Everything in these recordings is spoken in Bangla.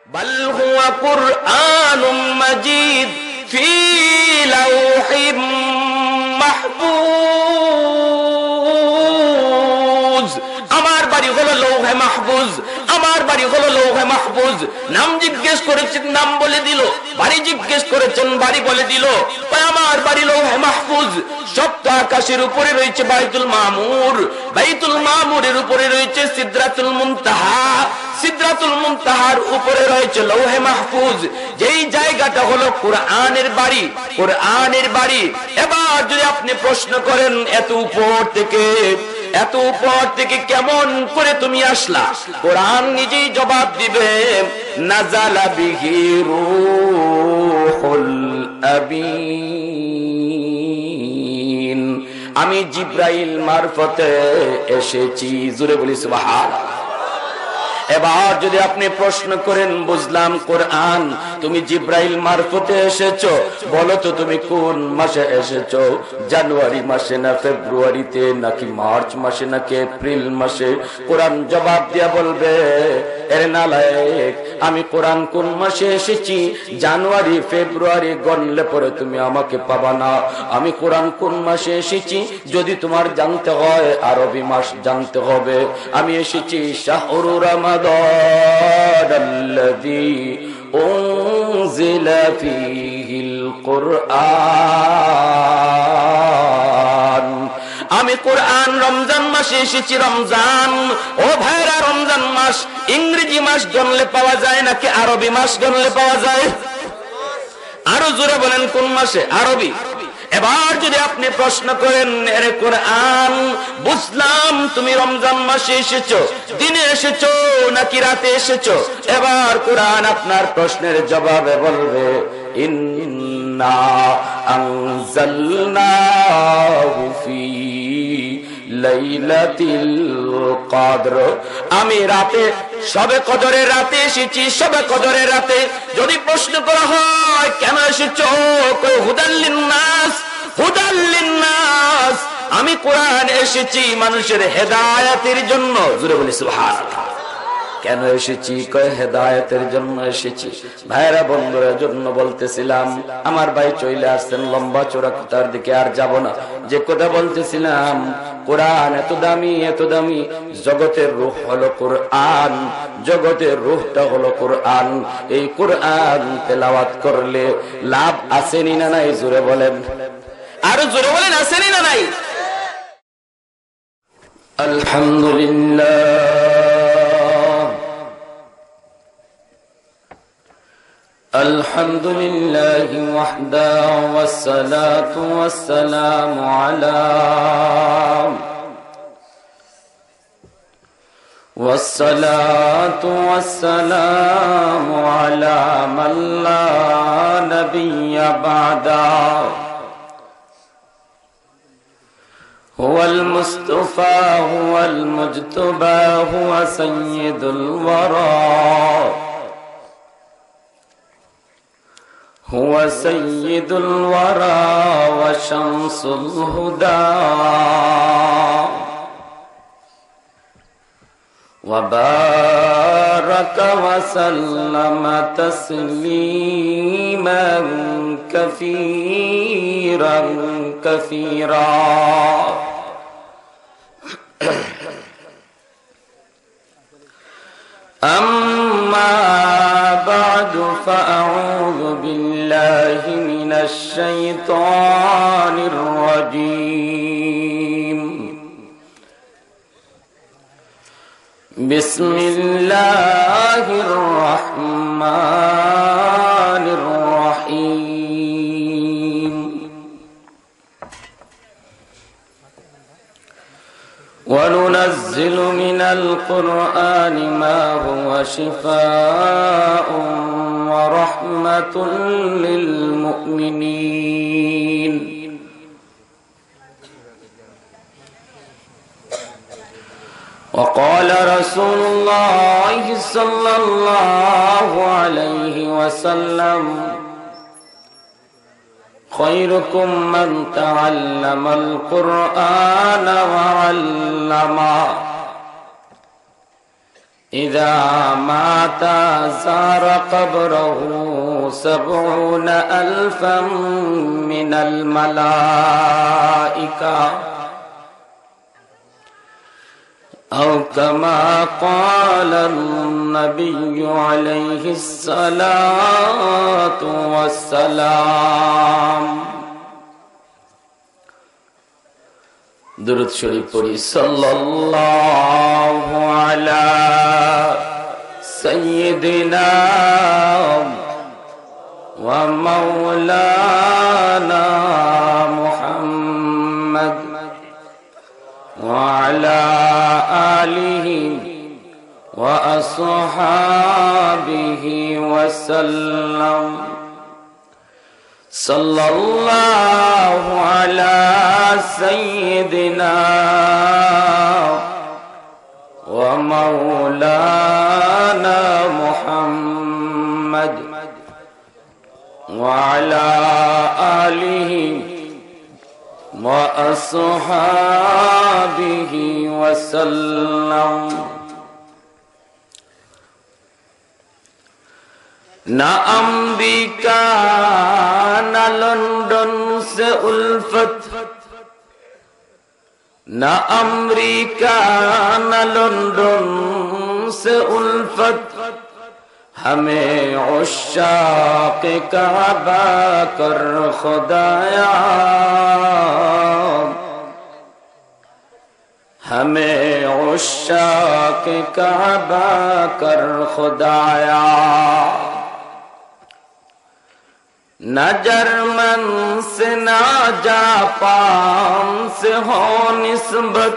বাল হুয়া কুরআনুম মাজিদ ফি লাওহিম মাহফুজ। আমার বাড়ি হলো লৌহে মাহফুজ, আমার বাড়ি হলো লৌহে মাহফুজ। নাম জিজ্ঞেস করেছেন, নাম বলে দিল। বাড়ি জিজ্ঞেস করেছেন, বাড়ি বলে দিল। আমার বাড়ি লৌহে মাহফুজ। সপ্ত আকাশের উপরে রয়েছে বাইতুল মামুর, বাইতুল মামুরের উপরে রয়েছে সিদরাতুল মুনতাহা, সিদরাতুল মুনতাহার উপরে রয়েছে লৌহে মাহফুজ। যেই জায়গাটা হলো কোরআনের বাড়ি, কোরআনের বাড়ি। এবার যদি আপনি প্রশ্ন করেন এত উপর থেকে কেমন করে তুমি আসলা, কোরআন নিজেই জবাব দিবে, নাযালা বিহি রূহুল আমিন, আমি জিব্রাইল মারফতে এসেছি। জোরে বলি সুবহানাল্লাহ। এবার যদি আপনি প্রশ্ন করেন, বুঝলাম কোরআন তুমি জিব্রাইল মারফতে এসেছো, বলো তো তুমি কোন মাসে এসেছো? জানুয়ারি মাসে না ফেব্রুয়ারিতে, নাকি মার্চ মাসে, নাকি এপ্রিল মাসে? কোরআন জবাব দিয়া বলবে, এর নালায়েক, আমি কোরআন কোন মাসে এসেছি জানুয়ারি ফেব্রুয়ারি গণলে পরে তুমি আমাকে পাবা না। আমি কোরআন কোন মাসে এসেছি যদি তোমার জানতে হয় আরবি মাস জানতে হবে। আমি এসেছি শাহরু রমাদান আল্লাযী উনজিলা ফীহিল কুরআন। আমি কোরআন রমজান মাসে এসেছি। রমজান, ও ভাইরা, রমজান মাস ইংরেজি মাস গণলে পাওয়া যায় নাকি আরবি মাস গণলে পাওয়া যায়? আরো জোরে বলেন, কোন মাসে? আরবি। এবার যদি আপনি প্রশ্ন করেন, এরে কোরআন বুঝলাম তুমি রমজান মাসে এসেছো, দিনে এসেছো নাকি রাতে এসেছো? এবার কোরআন আপনার প্রশ্নের জবাবে বলবে, ইন্না আনজালনাহু ফি লাইলাতিল কদর। আমি রাতে, শবে কদরের রাতে এসেছি, শবে কদরের রাতে। যদি প্রশ্ন করা হয় কেন এসেছো, কই হুদাল লিন্নাস, হুদাল লিন্নাস। আমি কোরআন এসেছি মানুষের হেদায়েতের জন্য। জোরে বলি সুবহানাল্লাহ। কেন এসেছি? কয় হেদায়েতের জন্য এসেছি। ভাইরা বন্ধুরা জন্য বলতেছিলাম, আমার ভাই চলে আসছেন লম্বা চোরা কথার দিকে আর যাব না। যে কথা বলতেছিলাম, কোরআন এত দামি, এত দামি। জগতের রূহ হলো কোরআন, জগতের রূহটা হলো কোরআন। এই কোরআন তেলাওয়াত করলে লাভ আসেনি না নাই? জোরে বলেন, আরো জোরে বলেন, আসেনি না নাই? আলহামদুলিল্লাহ, আলহামদুলিল্লাহি ওয়াহদা ওয়াসসালাতু ওয়াসসালামু আলা والصلاة والسلام على من لا نبي بعده هو المصطفى هو المجتبى هو سيد الورى هو سيد الورى وشمس الهدى وبارك وسلم تسليما كثيرا كثيرا أما بعد فأعوذ بالله من الشيطان الرجيم بسم الله الرحمن الرحيم وننزل من القرآن ما هو شفاء ورحمة للمؤمنين وقال رسول الله صلى الله عليه وسلم خيركم من تعلم القرآن وعلمه إذا مات زار قبره 70,000 من الملائكة أو كما قال النبي عليه الصلاة والسلام दुरूद शरीफ पढ़ी सल्लल्लाहु अला सय्यिदिना व मौलाना मुहम्मद व अला आलिहि व अस्हाबिहि वसल्लम सल्लल्लाहु अला सय्यिदिना व मौलाना मुहम्मद व अला आलिहि व अस्हाबिहि वसल्लम ना अम्बिका ना लंदन से उल्फत ना अमरीका ना लंदन से उल्फत हमें उश्शाक़ काबा कर खुदाया हमें उश्शाक़ काबा कर खुदाया न जर्मन से न जापान से हो निस्बत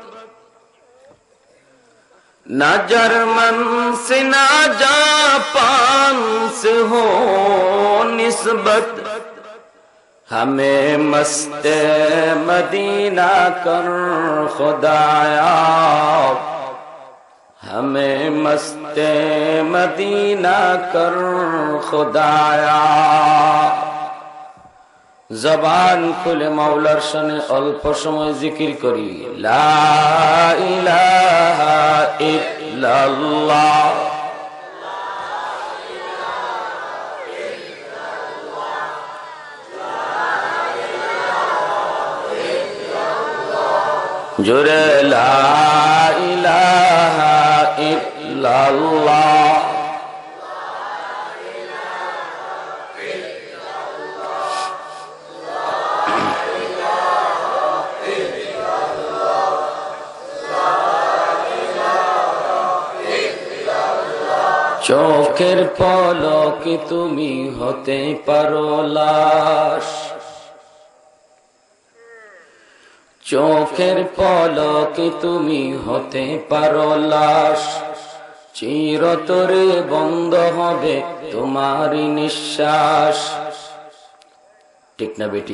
न जर्मन से न जापान से हो निस्बत हमें मस्ते मदीना कर खुदाया हमें मस्ते मदीना कर खुदाया जबान खुले मौलार शाने अल्प समय जिकिर करी ला इलाहा इल्लल्लाह जोरे ला इलाहा इल्लल्लाह চোখের পলকে তুমি হতে পারো লাশ চোখের পলকে তুমি হতে পারো লাশ চিরতরে বন্ধ হবে তোমারই নিঃশ্বাস ঠিক না বেটি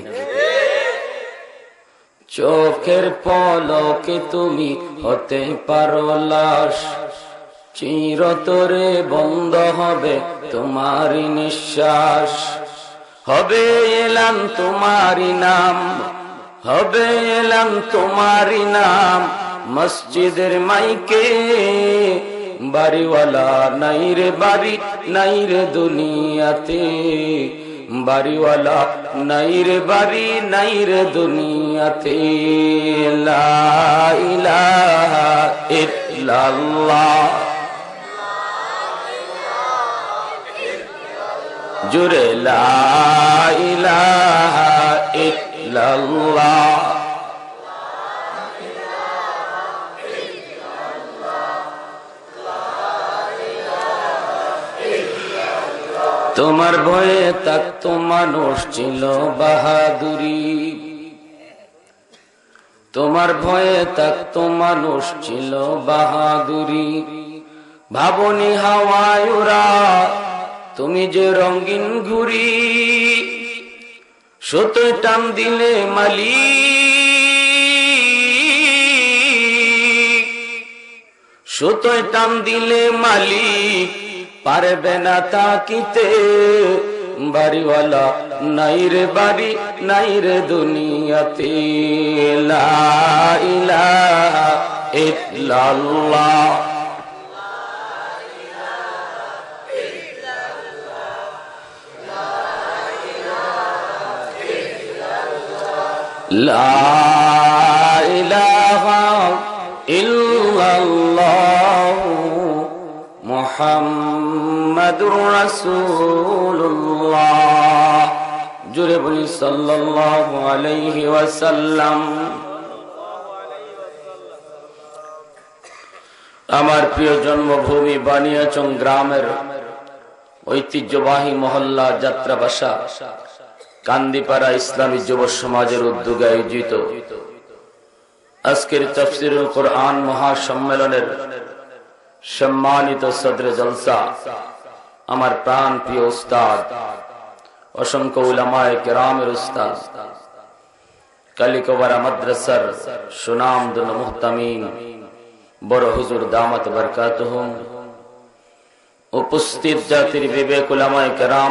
চোখের পলকে তুমি হতে পারো লাশ চিরতরে বন্ধ হবে তোমারই নিঃশ্বাস হবে এলান তোমারই নাম হবে এলান তোমারই নাম মসজিদের মাইকে বাড়িওয়ালা নাই রে বাড়ি নাই রে দুনিয়াতে বাড়িওয়ালা নাই রে বাড়ি নাই রে দুনিয়াতে লা ইলাহা ইল্লাল্লাহ जुरे ला इलाहा इल्लल्लाह তোমার ভয়ে থাকতো মানুষ ছিল বাহাদুরি তোমার ভয়ে থাকতো মানুষ ছিল বাহাদুরি ভাবনি হাওয়ায় উড়া তুমি যে রঙিন ঘুড়ি সুতোয় টান দিলে মালিক সুতোয় টান দিলে মালিক পারবে না তাকিতে বাড়িওয়ালা নাই রে বাড়ি নাই রে দুনিয়াতে লা ইলাহা ইল্লাল্লাহ লা ইলাহা ইল্লাল্লাহ মুহাম্মাদুর রাসূলুল্লাহ। জোরে বলি সাল্লাল্লাহু আলাইহি ওয়াসাল্লাম। আমার প্রিয় জন্মভূমি বানিয়াচং গ্রামের ঐতিহ্যবাহী মহল্লা যাত্রা বাসা কান্দিপাড়া ইসলামী যুব সমাজের উদ্যোগে আয়োজিত আজকের তাফসীরুল কোরআন মহাসম্মেলনের সম্মানিত সদরে জলসা, আমার প্রাণ প্রিয় উস্তাদ, অসংখ্য উলামায়ে কেরামের উস্তাদ, কালিকোবারা মাদ্রাসার সুনামধন্য মুহতামিম বড় হুজুর দামাত বরকাতুহুম, উপস্থিত জাতির বিবেক উলামায়ে কেরাম,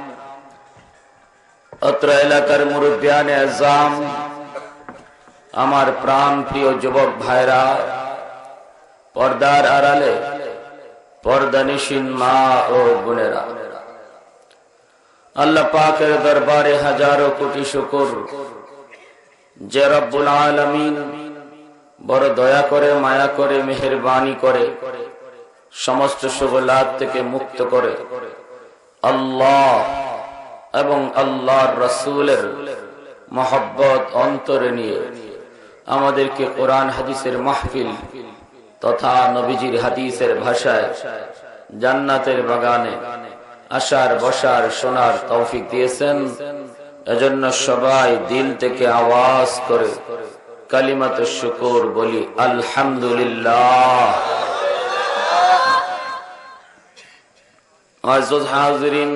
অত্র এলাকার মুরব্বিয়ানে আযম, আমার প্রাণ প্রিয় যুবক ভাইরা, পর্দার আড়ালে পর্দানিশীন মা ও বোনেরা, আল্লাহ পাকের দরবারে হাজারো কোটি শুকর যে রব্বুল আলামিন বড় দয়া করে, মায়া করে, মেহেরবানি করে সমস্ত শুভলাভ থেকে মুক্ত করে আল্লাহ এবং আল্লাহর রাসূলের মহব্বত অন্তরে নিয়ে আমাদেরকে কোরআন হাদিসের মাহফিল তথা নবীজির হাদিসের ভাষায় জান্নাতের বাগানে আসার, বসার, শোনার তৌফিক দিয়েছেন। এজন্য সবাই দিল থেকে আওয়াজ করে কালিমাত শুকর বলি আলহামদুলিল্লাহ। আযিজ হাজিরিন,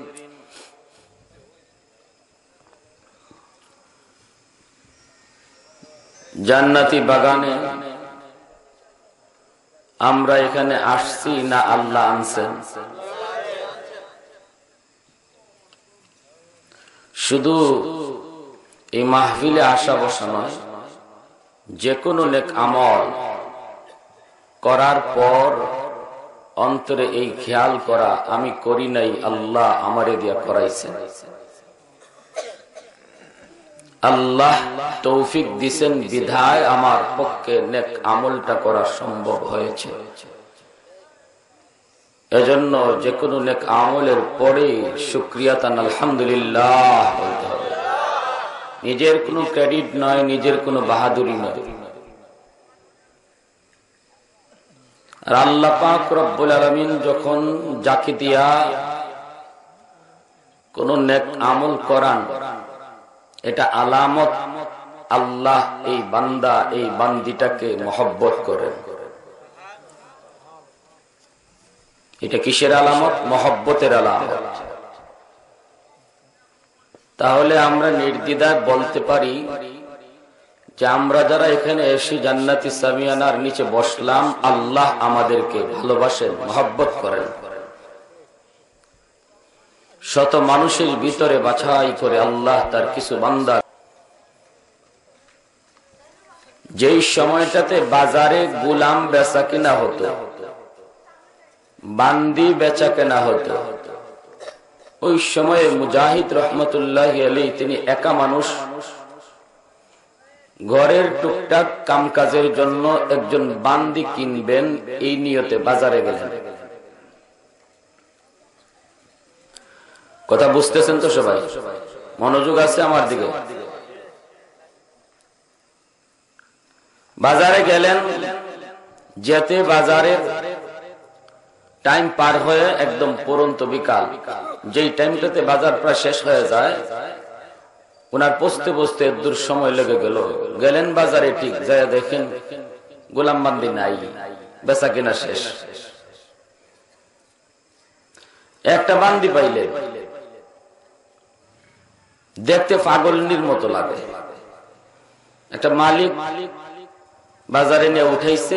জান্নাতি বাগানে আমরা এখানে আসছি না আল্লাহ আনছেন? শুধু এই মাহফিলে আসা বসা নয়, যে কোনো নেক আমল করার পর অন্তরে এই খেয়াল করা, আমি করি নাই, আল্লাহ আমারে দিয়া করাইছেন। আল্লাহ তৌফিক দিছেন বিধায় আমার পক্ষে নেক আমলটা করা সম্ভব হয়েছে। এজন্য যে কোনো নেক আমলের পরে শুকরিয়াতান আলহামদুলিল্লাহ বলতে হবে। নিজের কোনো ক্রেডিট নয়, নিজের কোনো বাহাদুরি নয়। আর আল্লাহ পাক রব্বুল আলামিন যখন যাকে দিয়া কোন নেক আমল করান, এটা আলামত আল্লাহ এই বান্দা, এই বান্দিটাকে মহব্বত করেন। এটা কিসের আলামত? মহব্বতের আলামত। তাহলে আমরা নির্দ্বিধায় বলতে পারি যে আমরা যারা এখানে এসে জান্নাতি সামিয়ানার নিচে বসলাম, আল্লাহ আমাদেরকে ভালোবাসেন, মহব্বত করেন। শত মানুষের ভিতরে বাছাই করে আল্লাহ তার কিছু বান্দা, যেই সময়টাতে বাজারে গোলাম বেচা কিনা হতো, বান্দি বেচা কেনা হতো, ওই সময়ে মুজাহিদ রহমতুল্লাহ আলাইহি তিনি একা মানুষ, ঘরের টুকটাক কামকাজের জন্য একজন বান্দি কিনবেন, এই নিয়তে বাজারে গেলেন। কথা বুঝতেছেন তো সবাই? মনোযোগ আছে আমার দিকে? বাজারে গেলেন, যেতে বাজারের টাইম পার হয়ে একদম পরন্ত বিকাল, যেই টাইমটাতে বাজার প্রায় শেষ হয়ে যায়, ওনার পৌঁছতে পৌঁছতে দূর সময় লেগে গেল। গেলেন বাজারে, ঠিক যায় দেখেন গোলাম বান্দি নাই, বেচা কিনা শেষ। একটা বান্দি পাইলে দেখতে পাগলনির মতো লাগে। একটা মালিক বাজারে নিয়ে উঠাইছে,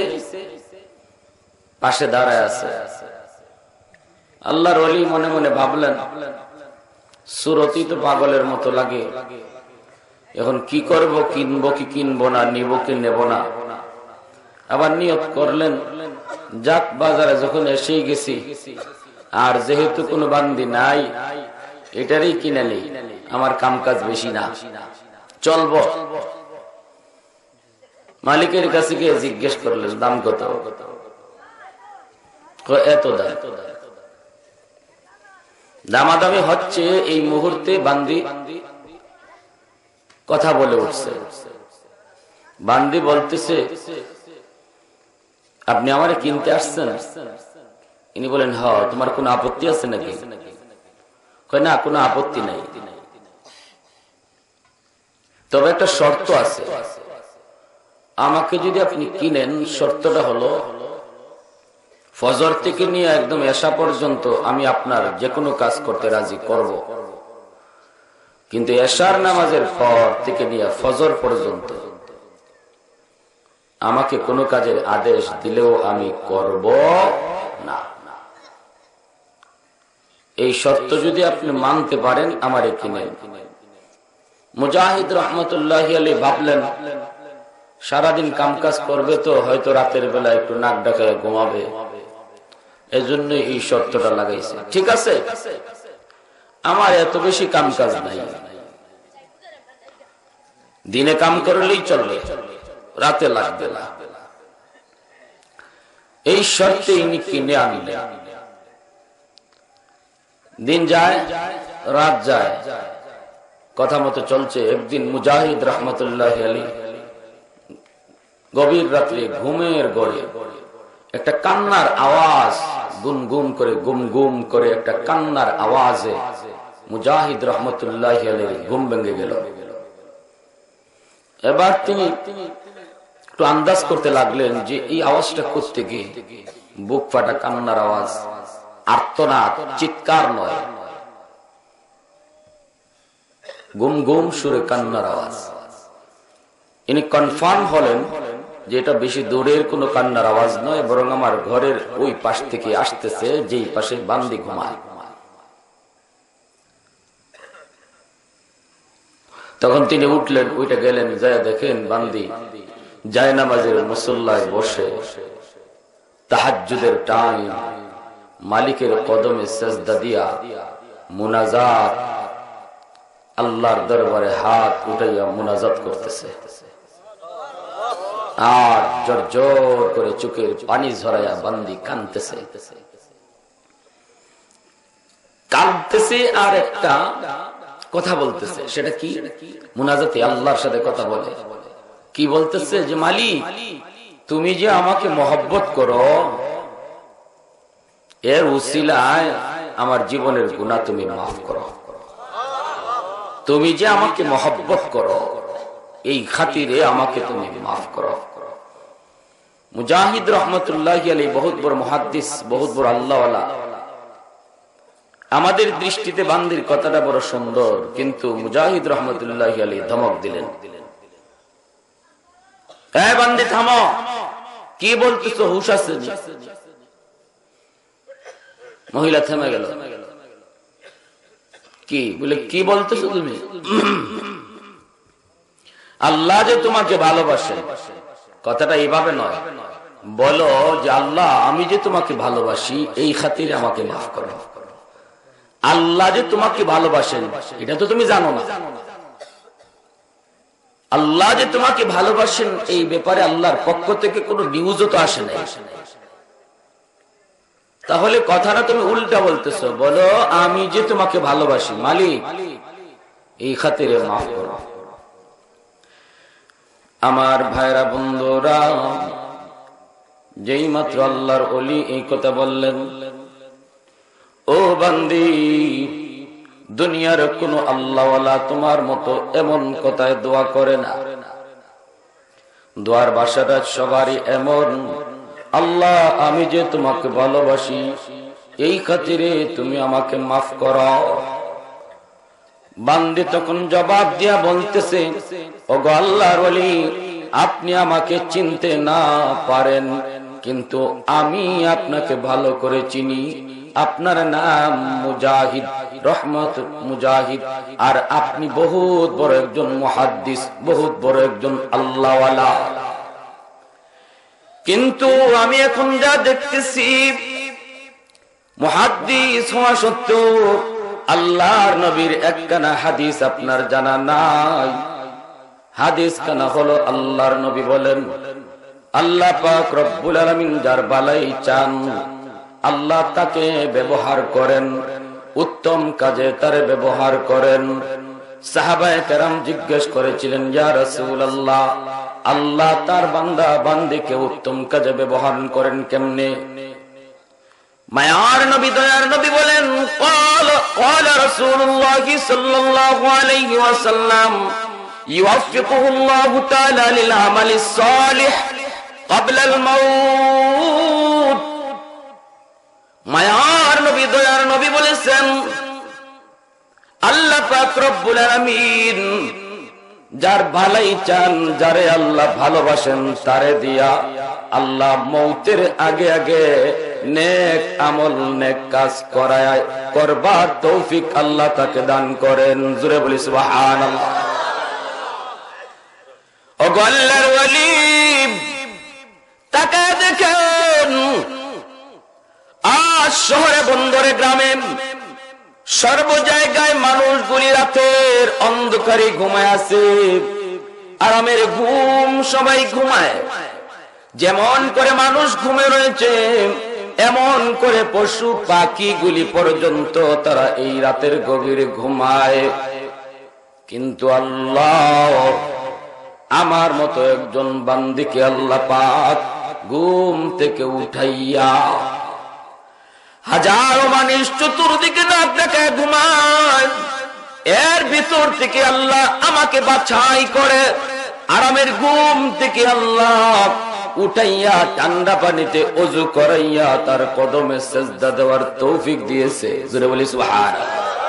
পাশে দাঁড়ায় আছে। আল্লাহর ওলি মনে মনে ভাবলেন, সুরতি তো পাগলের মতো লাগে, এখন কি করব, কিনবো কি কিনবো না, নিব কি নেব না। আবার নিয়ত করলেন, যাক বাজারে যখন এসেই গেছি, আর যেহেতু কোনো বান্দি নাই, এটারই কিনে নেই, আমার কাম কাজ বেশি না। চলবো। মালিকের কাছে গিয়ে জিজ্ঞেস করলেন দাম কত? এত দাম। দামাদামি হচ্ছে, এই মুহূর্তে বান্দি কথা বলে উঠছে। বান্দি বলতেছে, আপনি আমারে কিনতে আসছেন? ইনি বলেন, হ্যাঁ, তোমার কোনো আপত্তি আছে নাকি? কয়, না, কোনো আপত্তি নাই, তবে একটা শর্ত আছে। আমাকে যদি আপনি কিনেন, শর্তটা হলো ফজর থেকে নিয়ে একদম এশা পর্যন্ত আমি আপনার যে কোনো কাজ করতে রাজি করব, কিন্তু এশার নামাজের পর থেকে নিয়ে ফজর পর্যন্ত আমাকে কোনো কাজের আদেশ দিলেও আমি করব না। এই শর্ত যদি আপনি মানতে পারেন, আমারে কিনেন। মুজাহিদ রহমতুল্লাহ আলী ভাবলেন, সারাদিন কামকাজ করবে তো হয়তো রাতের বেলা একটু নাক ডাকায় ঘুমাবে, এজন্য এই শর্তটা লাগাইছে। ঠিক আছে, আমার এত বেশি কামকাজ নাই, দিনে কাম করলেই চলবে, রাতে লাগবে না। এই শর্তে ইনি কিনে আনলেন। দিন যায়, রাত যায়, কথা মতো চলছে। একদিন মুজাহিদ রহমতুল্লাহ আলী গভীর রাত্রে ঘুমের গড়ে একটা কান্নার আওয়াজ, গুনগুন করে গুমগুম করে একটা কান্নার আওয়াজে মুজাহিদ রহমতুল্লাহ আলীর ঘুম ভেঙে গেল। এবার তিনি একটু আন্দাজ করতে লাগলেন যে এই আওয়াজটা করতে গিয়ে বুক ফাটা কান্নার আওয়াজ, আর্তনাদ, চিৎকার নয়, গুম গুম সুরে কান্নার আওয়াজ। ইনি কনফার্ম হলেন যে এটা বেশি দূরের কোনো কান্নার আওয়াজ নয়, বরং আমার ঘরের ওই পাশ থেকে আসতেছে, যেই পাশে বান্দি ঘুমায়। তখন তিনি উঠলেন, ওইটা গেলেন, যায় দেখেন বান্দি জায়নামাজের মুসল্লায় বসে তাহাজ্জুদের টাইম মালিকের কদমে সেজদা দিয়া মুনাজাত, আল্লাহর দরবারে হাত উঠাইয়া মুনাজাত করতেছে, আর জোর জোর করে চোখের পানি ঝরাইয়া বান্দি কাঁদতেছে। কাঁদতেছে আর একটা কথা বলতেছে। সেটা কি? মুনাজাতে আল্লাহর সাথে কথা বলে। কি বলতেছে? যে মালিক, তুমি যে আমাকে মহব্বত করো, এর উসিলায় আমার জীবনের গুনাহ তুমি মাফ করো। তুমি যে আমাকে মহব্বত করো, এই খাতিরে আমাকে তুমি মাফ করো। মুজাহিদ রহমতুল্লাহ আলী বহুত বড় মুহাদ্দিস, বহুত বড় আল্লাহওয়ালা। আমাদের দৃষ্টিতে বান্দির কথাটা বড় সুন্দর, কিন্তু মুজাহিদ রহমতুল্লাহ আলী ধমক দিলেন, এই বান্দি থামো, কি বলতেছো, হুশ আছে? মহিলা থেমে গেল। কি বলে, কি বলতেছো তুমি? আল্লাহ যে তোমাকে ভালোবাসে, কথাটা এইভাবে নয়, বলো যে আল্লাহ, আমি যে তোমাকে ভালোবাসি, এই খাতিরে আমাকে মাফ করো। আল্লাহ যে তোমাকে ভালোবাসেন এটা তো তুমি জানো না। আল্লাহ যে তোমাকে ভালোবাসেন এই ব্যাপারে আল্লাহর পক্ষ থেকে কোনো নিউজও তো আসে নাই। তাহলে কথাটা তুমি উল্টা বলতেছো, বলো আমি যে তোমাকে ভালোবাসি মালিক, এই খাতিরে মাফ করো। আমার ভাইরা বন্ধুরা, যেই মাত্র আল্লাহর ওলি এই কথা বললেন, ও বান্দি, দুনিয়ার কোন আল্লাহওয়ালা তোমার মতো এমন কথায় দোয়া করে না। দোয়ার ভাষাটা সবারই এমন, আল্লাহ আমি যে তোমাকে ভালোবাসি, এই খাতিরে তুমি আমাকে মাফ করো। বান্দি তখন জবাব দিয়া বলতেছে, ওগো আল্লাহর ওলি, আপনি আমাকে চিনতে না পারেন, কিন্তু আমি আপনাকে ভালো করে চিনি। আপনার নাম মুজাহিদ, রহমত মুজাহিদ, আর আপনি বহুত বড় একজন মুহাদ্দিস, বহুত বড় একজন আল্লাহওয়ালা। কিন্তু আমি এখন যা দেখতেছি, মুহাদ্দিস হওয়া সত্ত্বেও আল্লাহর নবীর একখানা হাদিস আপনার জানা নাই। হাদিস কানা হলো আল্লাহর নবী বলেন, আল্লাহ পাক রব্বুল আলামিন যার বালাই চান আল্লাহ তাকে ব্যবহার করেন, উত্তম কাজে তার ব্যবহার করেন। সাহাবায়ে কেরাম জিজ্ঞেস করেছিলেন, ইয়া রাসূলুল্লাহ, আল্লাহ তার বান্দা বান্দিকে উত্তম কাজে ব্যবহার করেন কেমনে? মায়ার নবী দয়ার নবী বলেন, قال رسول الله صلى الله عليه وسلم يوفقه الله تعالى للعمل الصالح قبل الموت। মায়ার নবী দয়ার নবী বলেছেন, আল্লাহ পাক রব্বুল আলামিন যার ভালাই চান, যারে আল্লাহ ভালোবাসেন, তারে দিয়া আল্লাহ মৌতের আগে আগে নেক আমল নেক কাজ করবার তৌফিক আল্লাহ তাকে দান করেন। জোরে বলি সুবহানাল্লাহ। ও আল্লাহর ওয়ালি, তাকায় দেখেন আজ শহরে বন্দরে গ্রামে সর্ব জায়গায় মানুষগুলি রাতের অন্ধকারে ঘুমায় আছে, আরামের ঘুম সবাই ঘুমায়। যেমন করে মানুষ ঘুমে রয়েছে এমন করে পশু পাখিগুলি পর্যন্ত তারা এই রাতের গভীরে ঘুমায়। কিন্তু আল্লাহ আমার মতো একজন বান্দিকে আল্লাহ পাক ঘুম থেকে উঠাইয়া, হাজারো মানুষ চতুর্দিকে নাক ডাকায় ঘুমায়, এর ভিতর থেকে আল্লাহ আমাকে বাছাই করে আরামের ঘুম থেকে আল্লাহ উঠাইয়া ঠান্ডা পানিতে ওযু করাইয়া তার কদমে সিজদা দেওয়ার তৌফিক দিয়েছে। জোরে বলি সুবহানাল্লাহ।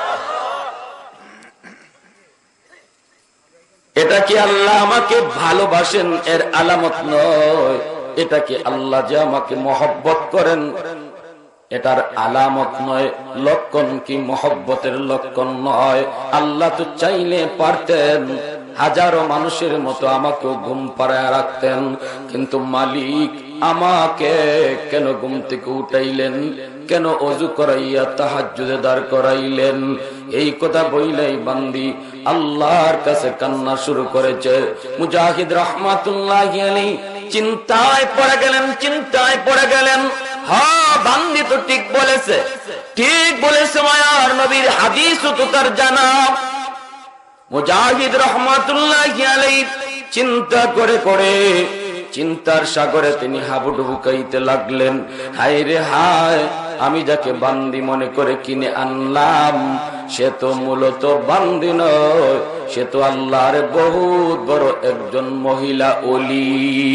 এটা কি আল্লাহ আমাকে ভালোবাসেন এর আলামত নয়? এটা কি আল্লাহ যে আমাকে মহব্বত করেন এটার আলামত নয়? লক্ষণ কি মহব্বতের লক্ষণ নয়? আল্লাহ তো চাইলে পারতেন হাজারো মানুষের মতো আমাকেও ঘুম পাড়ায় রাখতেন, কিন্তু মালিক আমাকে কেন ঘুম থেকে উঠাইলেন, কেন ওযু করাইয়া তাহাজ্জুদে দাঁড় করাইলেন? এই কথা বইলেই বান্দি আল্লাহর কাছে কান্না শুরু করেছে। মুজাহিদ রাহমাতুল্লাহি আলাইহি চিন্তায় পড়ে গেলেন। হ্যাঁ, বান্দি তো ঠিক বলেছে মায়ার নবীর হাদিসও তো তার জানা। মুজাহিদ রাহমাতুল্লাহি আলাইহি চিন্তা করে চিন্তার সাগরে তিনি হাবুডুবু খাইতে লাগলেন। হায় রে হায়, আমি যাকে বান্দি মনে করে কিনে আনলাম সে তো মূলত বান্দি নয়, সে তো আল্লাহর বহুত বড় একজন মহিলা ওলি।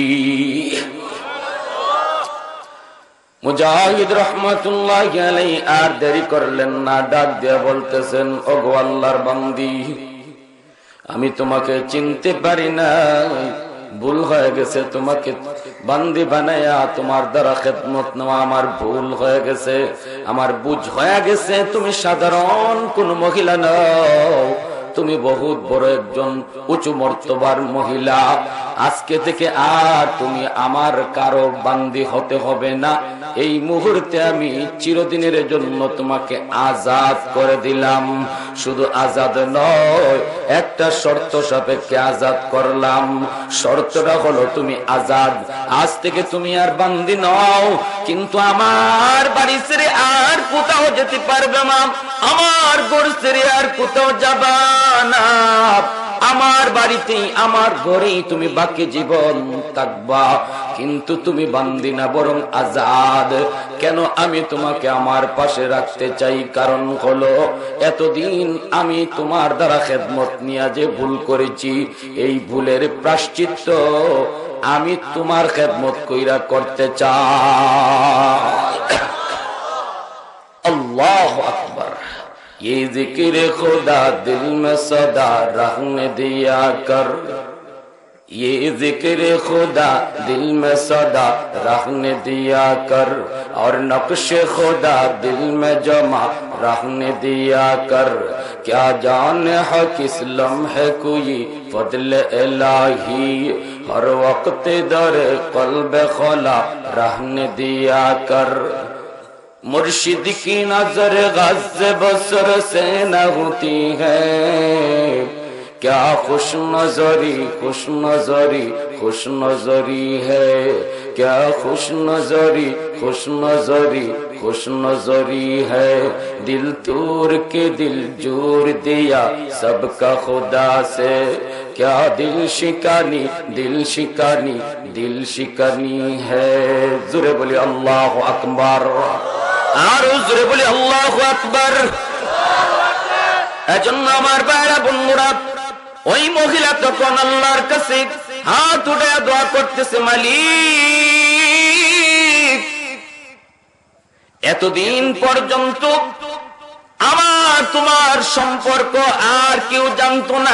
মুজাহিদ রাহমাতুল্লাহি আলাইহি আর দেরি করলেন না, ডাক দিয়ে বলতেছেন, ওগো আল্লাহর বান্দি, আমি তোমাকে চিনতে পারি না, ভুল হয়ে গেছে, তোমাকে বান্দি বানায়া তোমার দ্বারা খেদমত নেওয়া আমার ভুল হয়ে গেছে, আমার বুঝ হয়ে গেছে তুমি সাধারণ কোন মহিলা নও, তুমি বহুত বড় একজন উঁচু মর্তবার মহিলা। আজকে থেকে আর তুমি আমার কারো বান্দি হতে হবে না, এই মুহূর্তে আমি চিরদিনের জন্য তোমাকে আজাদ করে দিলাম। শুধু আজাদ নয়, একটা শর্ত সাপেক্ষে আজাদ করলাম। শর্তটা হলো তুমি আজাদ, আজ থেকে তুমি আর বান্দি নও, কিন্তু আমার বাড়ি ছেড়ে আর কোথাও যেতে পারবে না, আমার ঘর ছেড়ে আর কোথাও যাবা না, আমার বাড়িতেই আমার ঘরেই তুমি বাকি জীবন থাকবা, কিন্তু তুমি বান্দি না বরং আজাদ। কেন আমি তোমাকে আমার পাশে রাখতে চাই? কারণ হলো এতদিন আমি তোমার দ্বারা খেদমত নিয়ে যে ভুল করেছি, এই ভুলের প্রায়শ্চিত্ত আমি তোমার খেদমত কইরা করতে চাই। আল্লাহু আকবার। ये जिक्र खुदा दिल में सदा रहने दिया कर, ये जिक्र खुदा दिल में सदा रहने दिया कर, और नक्श खुदा दिल में जमा रहने दिया कर, क्या जाने है किस लम्हे कोई फضل इलाही, हर वक्त दर कल्ब खला रहने दिया कर, मुर्शिद की नजर गज़ बसर से न होती है, क्या खुश नजरी है, क्या खुश नजरी है। दिल तोड़ के दिल जोड़ दिया सबका खुदा से, क्या दिल शिकानी है। जोरे बोले अल्लाहु अकबर, আর জোরে বলি আল্লাহু আকবার। এজন্য আমার ভাইরা বন্ধুরা, ওই মহিলা তখন আল্লাহর কাছে হাত উঠে দোয়া করতেছে, মালিক এতদিন পর্যন্ত আমার তোমার সম্পর্ক আর কেউ জানতো না,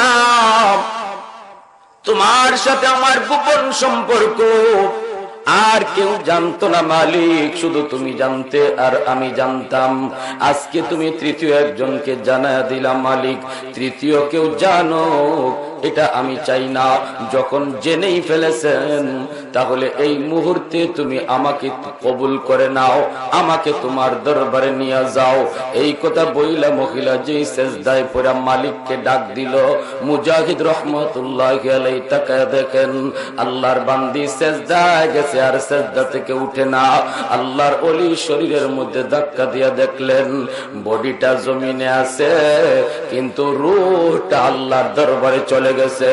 তোমার সাথে আমার গোপন সম্পর্ক আর কেউ জানতো না মালিক, শুধু তুমি জানতে আর আমি জানতাম। আজকে তুমি তৃতীয় একজনকে জানায়া দিলাম মালিক, তৃতীয় কেউ জানো এটা আমি চাই না। যখন জেনেই ফেলেছেন তাহলে এই মুহূর্তে তুমি আমাকে কবুল করে নাও, আমাকে তোমার দরবারে নিয়ে যাও। এই কথা বইলা মহিলা যেই সেজদায় পড়া মালিককে ডাক দিল, মুজাহিদ রহমতুল্লাহি আলাইহি তাকায় দেখেন আল্লাহর বান্দি সেজদায় গেছে আর সেজদা থেকে উঠে না। আল্লাহর ওলি শরীরের মধ্যে ধাক্কা দিয়া দেখলেন বডিটা জমিনে আছে কিন্তু রূহটা আল্লাহর দরবারে চলে গেছে।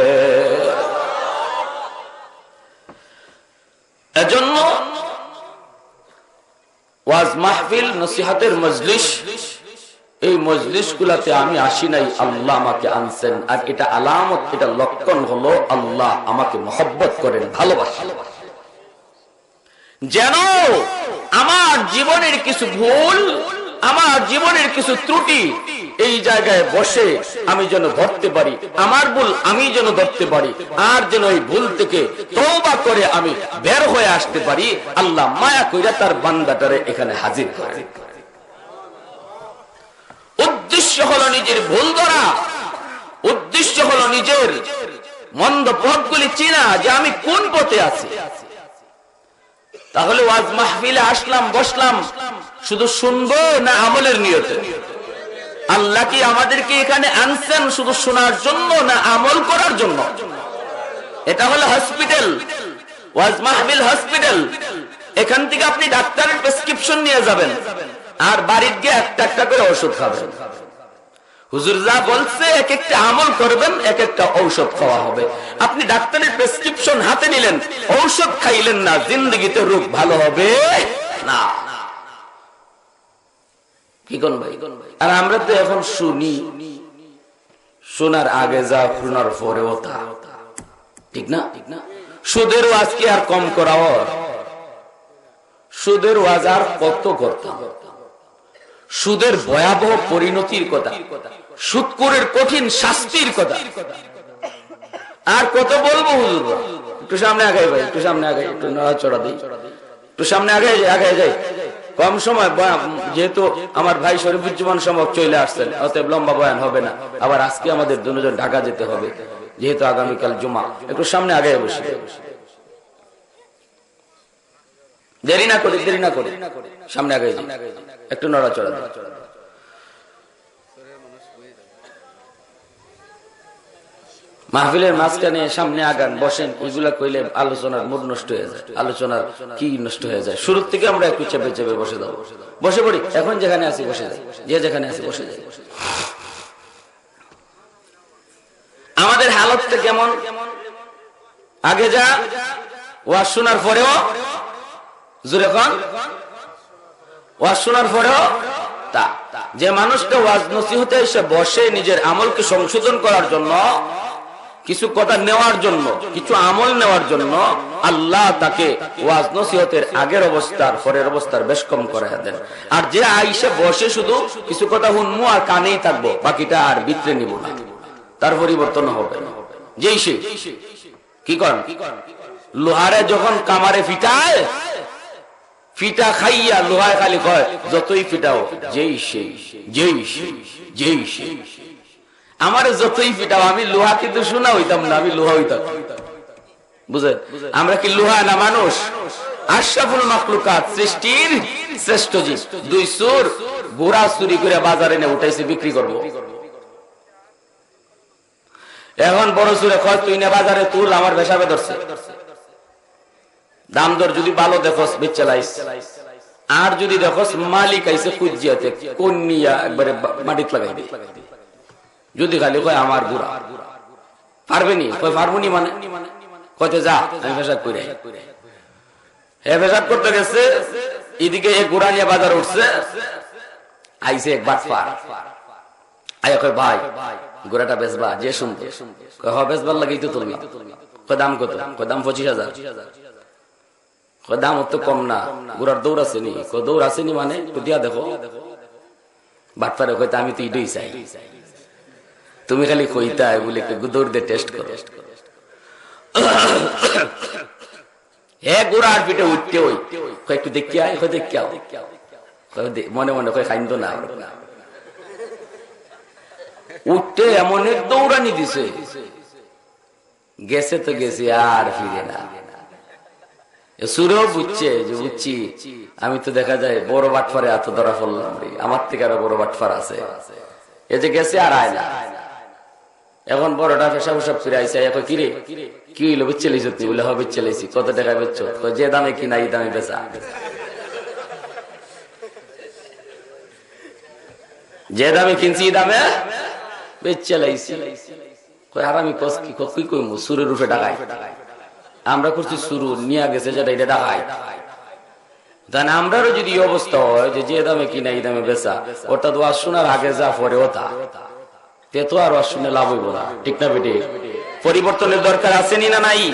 এজন্য ওয়াজ মাহফিল, নসিহতের মজলিস, এই মজলিস গুলাতে আমি আসি নাই, আল্লাহ আমাকে আনছেন। আর এটা আলামত, এটা লক্ষণ হলো আল্লাহ আমাকে মহব্বত করেন, ভালোবাসেন। যেন আমার জীবনের কিছু ভুল, আমার জীবনের কিছু ত্রুটি এই জায়গায় বসে আমি যেন ধরতে পারি, আমার ভুল আমি যেন ধরতে পারি, আর যেন এই ভুল থেকে তওবা করে আমি বের হয়ে আসতে পারি। আল্লাহ মায়া কইরা তার বান্দাটারে এখানে হাজির করেন। উদ্দেশ্য হলো নিজের ভুল ধরা, উদ্দেশ্য হলো নিজের মন্দ পথগুলি চেনা, যে আমি কোন পথে আছি। তাহলে ওয়াজ মাহফিলে আসলাম, বসলাম, শুধু শুনবো না আমলের নিয়তে? আল্লাহ কি আমাদেরকে এখানে আনছেন শুধু শোনার জন্য না আমল করার জন্য? এটা হলো হসপিটাল, ওয়াজ মাহফিল হসপিটাল। এখান থেকে আপনি ডাক্তারের প্রেসক্রিপশন নিয়ে যাবেন আর বাড়িতে গিয়ে একটা একটা করে ওষুধ খাবেন। হুজুর যা বলছে এক একটা আমল করবেন, এক একটা ঔষধ খাওয়া হবে। আপনি ডাক্তারের প্রেসক্রিপশন হাতে নিলেন, ঔষধ খাইলেন না, জিন্দগিতে রোগ ভালো হবে না। কি কোন ভাই? আর আমরা তো এখন শুনি, শোনার আগে যা, শোনার পরেও তা, ঠিক না? সুদের ওয়াজ কি আর কম করা? সুদের ওয়াজ আর কত করতাম। সুদের ভয়াবহ পরিণতির কথা, সুদখোরের কঠিন শাস্তির কথা আর কত বলবো হুজুর? একটু সামনে আগাই ভাই, একটু সামনে আগাই, একটু নড়াচড়া দিই, একটু সামনে আগাই যাই। কম সময়, যেহেতু আমার ভাই শরীফুজ্জামান সমক চলে আসছেন, অতএব লম্বা বয়ান হবে না। আবার আজকে আমাদের দুজন ঢাকা যেতে হবে, যেহেতু আগামীকাল জুমা। একটু সামনে আগাই বসে, দেরি না করে সামনে আগাই যাই, একটু নড়াচড়া দিই। মাহফিলের মাঝখানে সামনে আগান, বসেন, এগুলা কইলে আলোচনার মুড নষ্ট হয়ে যায়, আলোচনার কি নষ্ট হয়ে যায়। শুরুর থেকে আমরা একটু চেপে চেপে বসে যাবো, বসে পড়ি। এখন যেখানে আছি বসে যাই, যে যেখানে আছি বসে যাই। আমাদের হালতটা কেমন? আগে যা ওয়াজ শোনার পরেও, জোরে কন, ওয়াজ শোনার পরেও তা। যে মানুষটা ওয়াজ নসিহতে এসে বসে নিজের আমলকে সংশোধন করার জন্য, কিছু কথা নেওয়ার জন্য, কিছু আমল নেওয়ার জন্য, আল্লাহ তাকে ওয়াজ নসিহতের আগের অবস্থার পরের অবস্থার বেশ কম করে দেন। আর যে আইসে বসে শুধু কিছু কথা শুনবো আর কানেই থাকবো, বাকিটা আর ভিতরে নিব না, তার পরিবর্তন হবে না। যেই সে কি করেন, লোহারে যখন কামারে ফিটায়, ফিটা খাইয়া লোহায় খালি কয় যতই ফিটাও যেই সেই, যেই সেই, যেই সেই। আমার যতই ফিটাও, আমি লোহা কিন্তু শোনা হইতাম না, আমি লোহা হইতাম। বুঝে? আমরা কি লোহা না মানুষ? আশরাফুল মাখলুকাত, সৃষ্টির শ্রেষ্ঠ জীব। দুই চোর ঘোড়া চুরি করে বাজারে এনে উঠাইছে বিক্রি করবো। এখন বড় সুরে খরচ তুই না বাজারে তুল, আমার বেসাবে ধরছে। দাম দর যদি ভালো দেখোস বেচালাইস, আর যদি দেখোস মালিক আইসে কুজিয়াতে কন্যা একবারে মাটিত লাগাই দে। যদি খালি কয় আমার বুড়া পারবে নি, কয় পারবো নি মানে কয়তে যা আমি পেশাব করে পেশাব করতে গেছে। এদিকে এক গুড়া নিয়ে বাজার উঠছে, আইসে এক বাটপার আয়া কয় ভাই গোড়াটা বেচবা? যে শুনতে কয় হ বেচবার লাগেই তো তুলনা। কয় দাম কত? কয় দাম 25,000। কয় দাম অত কম না, গোড়ার দৌড় আছে নি? কয় দৌড় আছে নি মানে একটু দিয়া দেখো। বাটপারে কইতে আমি তো ইডই চাই, তুমি খালি কইতা বলে দৌড় দিয়ে টেস্ট করো। হে গোড়ার পিঠে উঠতে ওই একটু দেখি আয়, দেখি আও মনে মনে কয় খাইন তো না। উঠতে এমন এক দৌড়ানি দিছে, গেছে তো গেছে আর ফিরে না। সুরেও বুঝছে যে বুঝছি আমি তো দেখা যায় বড় বাটফারে এত ধরা ফেললাম, আমার থেকে আরো বড় বাটফার আছে, এ যে গেছে আর আয় না। এখন বড়টা পেশা পেশাব ফিরে আইসে, কিরে কি হইলো বেচে লাইছ? বলে হবে বেচে লাইছি। কত টাকা বেচছো? যে দামে কিনা এই দামে বেচা। যে দামে কিনছি এই দামে বেচে লাইছি। আর আমি কি কইমু? সুরের রূপে ডাকাই আমরা করছি, শুরু নিয়ে গেছে যেটা এটা ডাকাই। তাহলে আমরারও যদি অবস্থা হয় যে দামে কিনা এই দামে বেচা, ওটা তো আর শোনার আগে যা পরে ওটা তে তো আর শুনে লাভ হইব না, ঠিক না বেটে? পরিবর্তনের দরকার আছে নি না নাই?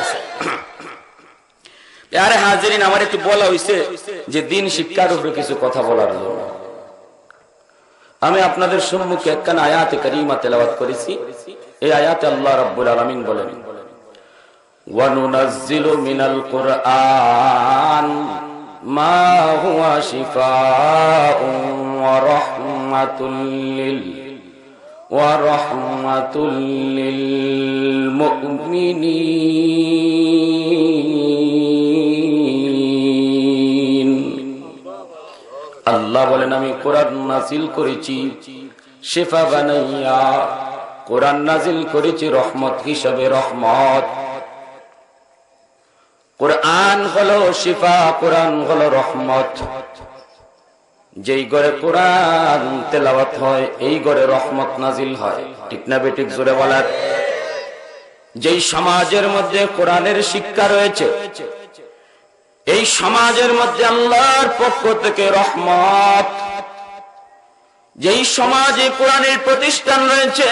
আরে হাজিরিন, আমার একটু বলা হইছে যে দিন শিক্ষার উপরে কিছু কথা বলার জন্য আমি আপনাদের সম্মুখে একখানা আয়াতে কারিমা তেলাওয়াত করেছি। এই আয়াতে আল্লাহ রাব্বুল আলামিন বলেন, ওয়া নুনাজ্জিলু মিনাল কুরআন মা হুয়া শিফাউন ওয়া রাহমাতুল লিল ورحمة للمؤمنين। আল্লাহ বলেন আমি কোরআন নাজিল করেছি শিফা বানাইয়া, কোরআন নাজিল করেছি রহমত হিসাবে। রহমত, কোরআন হলো শিফা, কোরআন হলো রহমত। যেই ঘরে কোরআন তেলাওয়াত হয় এই ঘরে রহমত নাজিল হয়, ঠিক না বেঠিক? জোরে বলার। যেই সমাজের মধ্যে কোরআনের শিক্ষা রয়েছে এই সমাজের মধ্যে আল্লাহর পক্ষ থেকে রহমত। যেই সমাজে কোরআনের প্রতিষ্ঠান রয়েছে,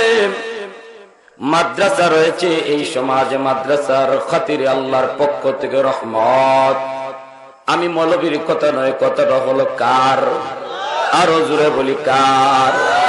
মাদ্রাসা রয়েছে, এই সমাজে মাদ্রাসার খাতিরে আল্লাহর পক্ষ থেকে রহমত। আমি মৌলবীর কথা নয়, কথাটা হলো কার? আরো জোরে বলি কার?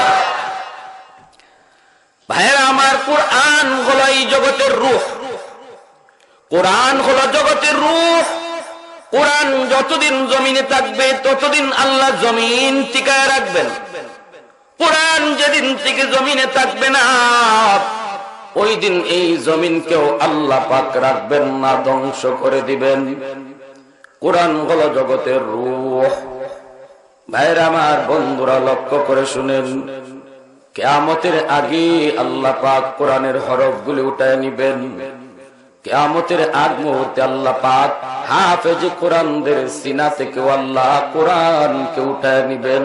ভাইরা আমার, কোরআন হলো এই জগতের রূহ। কোরআন হলো জগতের রূহ। কোরআন যতদিন জমিনে থাকবে ততদিন আল্লাহ জমিন টিকায় রাখবেন। কোরআন যেদিন থেকে জমিনে থাকবে না ওই দিন এই জমিনকেও আল্লাহ পাক রাখবেন না, ধ্বংস করে দিবেন। কোরআন হলো জগতের রূহ। ভাইরা আমার, বন্ধুরা লক্ষ্য করে শুনেন, কিয়ামতের আগে আল্লাহ পাক কোরআনের হরফগুলি উঠায় নিবেন। কিয়ামতের আগ মুহূর্তে আল্লাহ পাক হাফেজ কোরআনদের সিনা থেকে আল্লাহ কোরআনকে উঠায় নিবেন।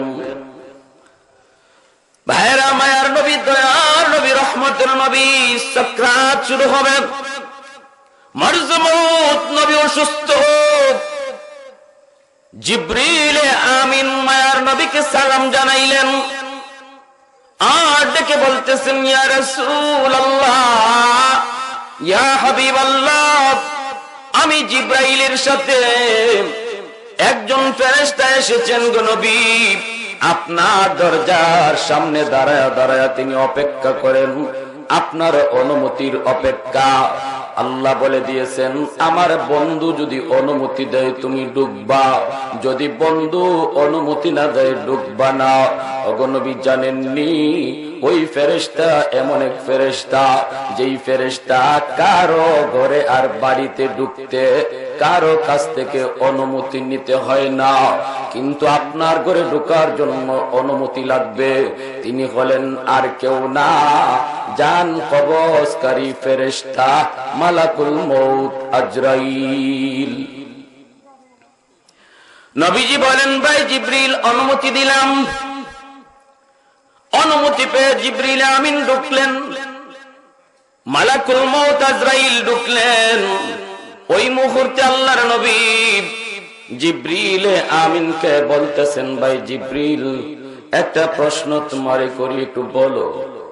ভাইরা, মায়ার নবী, দয়ার নবী, রহমতের নবী, সাকরাত শুরু হবে। মরজমুত নবী অসুস্থ, জিবরিল আমিন মায়ার নবীকে সালাম জানাইলেন আর ডেকে বলতেছেন, ইয়া রাসূলুল্লাহ, ইয়া হাবিবাল্লাহ, আমি জিবরাইলের সাথে একজন ফেরেশতা এসেছেন গো নবী, আপনার দরজার সামনে দাঁড়ায়া দাঁড়ায়া তিনি অপেক্ষা করেন, আপনার অনুমতির অপেক্ষা। আল্লাহ বলে দিয়েছেন, আমার বন্ধু যদি অনুমতি দেয় তুমি ঢুকবা, যদি বন্ধু অনুমতি না দেয় ঢুকবা না। ওগো নবী, জানেননি ওই ফেরেশতা এমন এক ফেরেশতা যেই ফেরেশতা কারো ঘরে আর বাড়িতে ঢুকতে কারো কাছ থেকে অনুমতি নিতে হয় না, কিন্তু আপনার ঘরে ঢোকার জন্য অনুমতি লাগবে। তিনি হলেন আর কেউ না, জান কবজকারী ফেরেশতা মালাকুল মউত আজরাইল। নবীজি বলেন, ভাই জিবরিল অনুমতি দিলাম। অনুমতি পেয়ে জিবরিল আমিন ঢুকলেন, মালাকুল মউত আজরাইল ঢুকলেন। ওই মুহূর্তে আল্লাহর নবী জিবরিল আমিনকে বলতেছেন, ভাই জিবরিল একটা প্রশ্ন তোমারে করি, একটু বলো।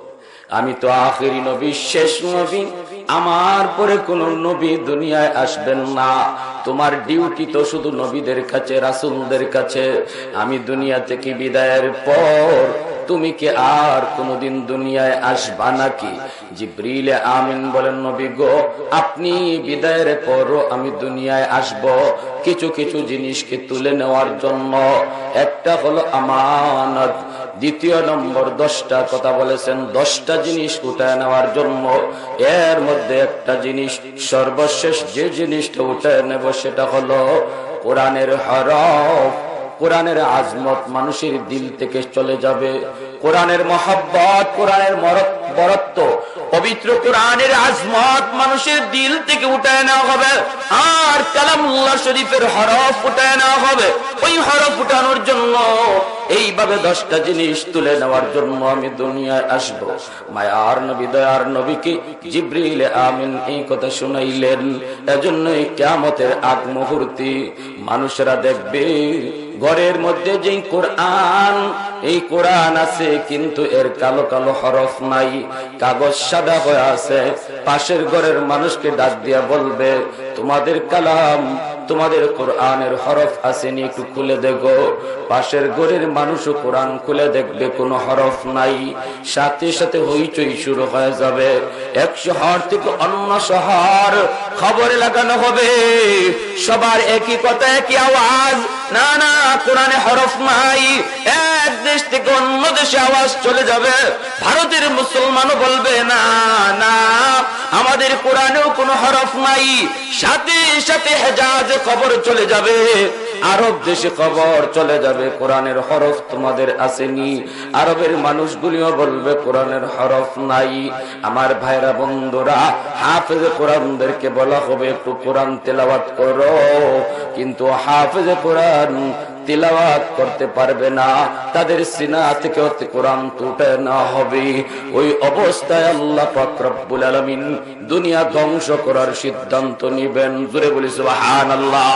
আমি তো আখেরি নবী, শেষ নবী, আমার পরে কোন নবী দুনিয়ায় আসবেন না। তোমার ডিউটি তো শুধু নবীদের কাছে, রাসূলদের কাছে। আমি দুনিয়া থেকে বিদায়ের পর তুমি কি আর কোনদিন দুনিয়ায় আসবা নাকি? জিবরিল আমিন বলেন, নবী গো, আপনি বিদায়ের পরও আমি দুনিয়ায় আসব কিছু কিছু জিনিসকে তুলে নেওয়ার জন্য। একটা হলো আমানত, দ্বিতীয় নম্বর 10টা কথা বলেছেন, 10টা জিনিস উঠায় নেওয়ার জন্য। এর মধ্যে একটা জিনিস, সর্বশেষ যে জিনিসটা উঠায় নেব সেটা হলো কোরআনের হরফ, কোরআনের আজমত মানুষের দিল থেকে চলে যাবে। কোরআনের মহব্বত, কোরআনের বরত্ব, পবিত্র কোরআনের আজমত মানুষের দিল থেকে উঠায় নেওয়া হবে। আর কালামুল্লাহ শরীফের হরফ উঠায় নেওয়া হবে। ওই হরফ উঠানোর জন্য, এইভাবে 10টা জিনিস তুলে নেওয়ার জন্য আমি দুনিয়ায় আসব। মায়ার নবী, দয়ার নবীকে জিবরিল আমিন এই কথা শুনাইলেন। এজন্যই কিয়ামতের আগ মুহূর্তে মানুষেরা দেখবে ঘরের মধ্যে যে কোরআন, এই কোরআন আছে কিন্তু এর কালো কালো হরফ নাই, কাগজ সাদা হয়ে আছে। পাশের ঘরের মানুষকে ডাক দিয়া বলবে, তোমাদের কালাম, তোমাদের কোরআনের হরফ আসেনি, একটু খুলে দেখো। পাশের ঘরের মানুষও কোরআন খুলে দেখবে, কোনো হরফ নাই। সাথে সাথে হইচই শুরু হয়ে যাবে। এক শহর থেকে অন্য শহর খবরে লাগানো হবে, সবার একই কথা, একই আওয়াজ, না না কোরআনে হরফ নাই। এক দেশ থেকে অন্য দেশে আওয়াজ চলে যাবে। ভারতের মুসলমানও বলবে, না না আমাদের কোরআনেও কোনো হরফ নাই। সাথে সাথে হেজাজে খবর চলে যাবে, আরব দেশে খবর চলে যাবে, কোরআনের হরফ তোমাদের আসেনি। আরবের মানুষগুলিও বলবে কোরআনের হরফ নাই। আমার ভাইরা বন্ধুরা, হাফেজে কোরআনদেরকে বলা হবে একটু কোরআন তেলাওয়াত করো, কিন্তু হাফেজে কোরআন তিলাওয়াত করতে পারবে না, তাদের সিনা থেকে কোরআন তুটে না হবে। ওই অবস্থায় আল্লাহ পাক রব্বুল আলামিন দুনিয়া ধ্বংস করার সিদ্ধান্ত নেবেন। জোরে বলি সুবহানাল্লাহ।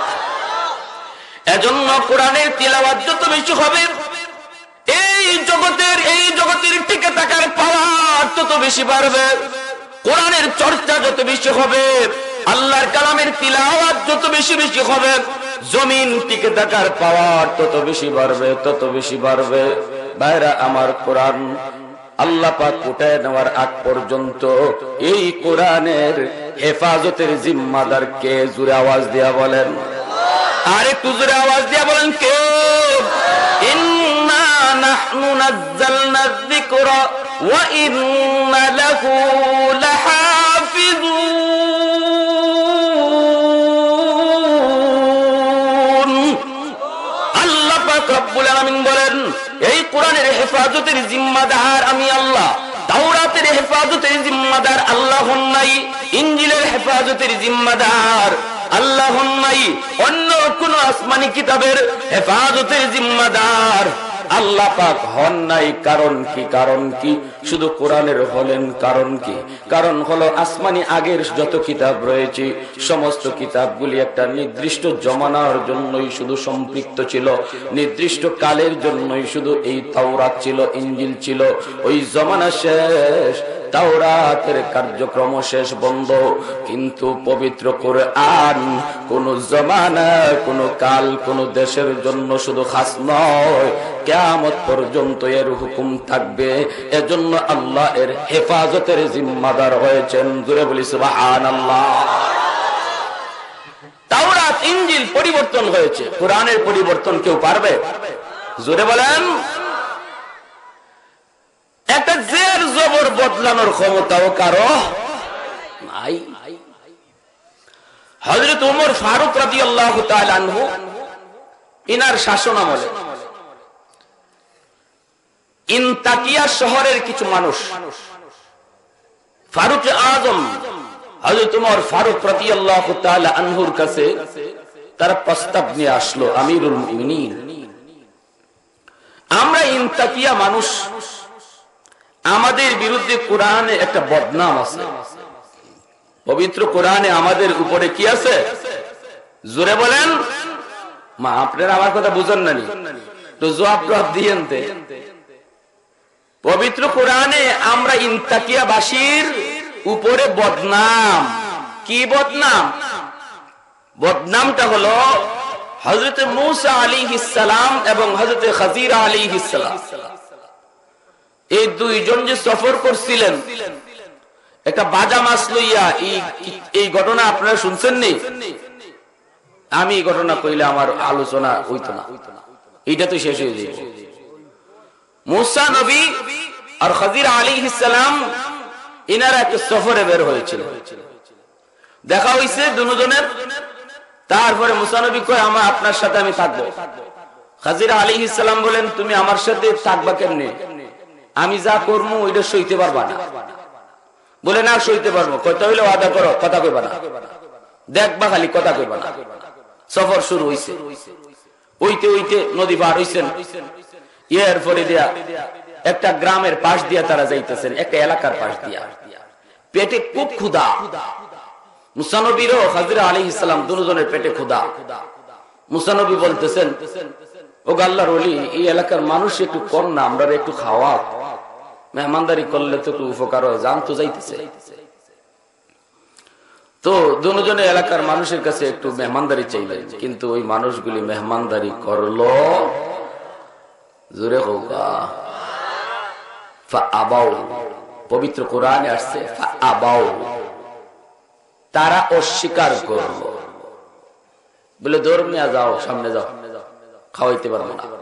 এজন্য কোরআনের তিলাওয়াত যত বেশি হবে, এই জগতের টিকে থাকার পাওয়ার তত বেশি বাড়বে। কোরআনের চর্চা যত বেশি হবে, আল্লাহর কালামের তিলাওয়াত যত বেশি বেশি হবে, জমিন টিকে থাকার পাওয়ার তত বেশি বাড়বে, তত বেশি বাড়বে। ভাইরা আমার, কোরআন আল্লাহ পাক উঠায় নেওয়ার আগ পর্যন্ত এই কোরআনের হেফাজতের জিম্মাদার কে? জোরে আওয়াজ দিয়া বলেন, আর একটু জোরে আওয়াজ দিয়া বলেন, কে? ইন্না নাহনু নাযালনা যিকরা ওয়া ইন্না লাহু লাহাফিজুন। আল্লাহ পাক রব্বুল আলামিন বলেন, এই কোরআনের হেফাজতের জিম্মাদার আমি আল্লাহ। তাওরাতের হেফাজতের জিম্মাদার আল্লাহ নাই, ইনজিলের হেফাজতের জিম্মাদার আল্লাহ নাই, অন্য কোন আসমানি কিতাবের হেফাজতের জিম্মাদার আল্লাহ পাক হন নাই। কারণ কি? কারণ কি? শুধু কোরআনের হলেন কারণ কি? কারণ হলো আসমানি আগের যত কিতাব রয়েছে সমস্ত কিতাবগুলি একটা নির্দিষ্ট জমানার জন্যই শুধু সম্পৃক্ত ছিল, নির্দিষ্ট কালের জন্যই শুধু এই তাওরাত ছিল, ইনজিল ছিল। ওই জমানা শেষ, তাওরাতের কার্যক্রম শেষ, বন্ধ। কিন্তু পবিত্র কোরআন কোন জমানা, কোন কাল, কোন দেশের জন্য শুধু খাস নয়, কিয়ামত পর্যন্ত এর হুকুম থাকবে। এজন্য আল্লাহ এর হেফাজতের জিম্মাদার হয়েছেন। জোরে বলি সুবহানাল্লাহ। তাওরাত ইনজিল পরিবর্তন হয়েছে, কোরআনের পরিবর্তন কেউ পারবে? জোরে বলেন। একটা জের জবর বদলানোর ক্ষমতাও কারো নাই। হযরত ওমর ফারুক রাদিয়াল্লাহু তাআলা আনহু ইনার শাসন আমলে ইনতাকিয়া শহরের কিছু মানুষ ফারুক আজম হযরত ওমর ফারুক রাদিয়াল্লাহু তাআলা আনহুর কাছে তারা প্রস্তাব নিয়ে আসলো, আমিরুল মুমিনিন, আমরা ইনতাকিয়া মানুষ, আমাদের বিরুদ্ধে কোরআনে একটা বদনাম আছে। পবিত্র কোরআনে আমাদের উপরে কি আছে? জোরে বলেন। মা আপনারা আমার কথা বুঝেন না, তো জবাব দিয়েন। পবিত্র কোরআনে আমরা ইনতাকিয়াবাসীর উপরে বদনাম। কি বদনাম? বদনামটা হলো হযরত মূসা আলাইহিস সালাম এবং হযরত খাজির আলাইহিস সালাম, এই দুইজন যে সফর করছিলেন একটা বাজা মাছ লইয়া, এই ঘটনা আপনারা শুনছেন নি? আমি এই ঘটনা কইলে আমার আলোচনা হইতো না, এইটা তো শেষ হয়ে যাবে। মূসা নবী আর খাজির আলাইহিস সালাম ইনারা একটা সফরে বের হয়েছিল, দেখা হইছে দুজনের। তারপরে মূসা নবী কয় আমার আপনার সাথে আমি থাকবো। খাজির আলাইহিস সালাম বলেন তুমি আমার সাথে থাকবা কেমনে? আমি যা করবো ওইটা সইতে পারবা না। বলে না সইতে পারবো। কইতে হইলে ওয়াদা করো, কথা কইবা না, দেখবা খালি, কথা কইবা না। সফর শুরু হইছে, ওইতে ওইতে নদী পার হইছেন। এরপরে দিয়া একটা গ্রামের পাশ দিয়া তারা যাইতেছেন, একটা এলাকার পাশ দিয়া। পেটে খুব ক্ষুধা, মূসা নবীর ও খাজির আলাইহিস সালাম দুজনের পেটে ক্ষুধা। মূসা নবী বলতেছেন, ও আল্লাহর ওলি, এই এলাকার মানুষ একটু কম না, আমরা একটু খাওয়া, মেহমানদারি করলে তো একটু উপকার হয়, জান তো যাইতেছে। তো দুজনে এলাকার মানুষের কাছে একটু মেহমানদারি চাইলেন, কিন্তু ওই মানুষগুলি মেহমানদারি করলো, জোরে হোকা, ফাআবাউ। পবিত্র কোরআনে আসছে ফাআবাউ, তারা অস্বীকার করলো, বলে ধর্মিয়া যাও, সামনে যাও, খাওয়াইতে পারবো না।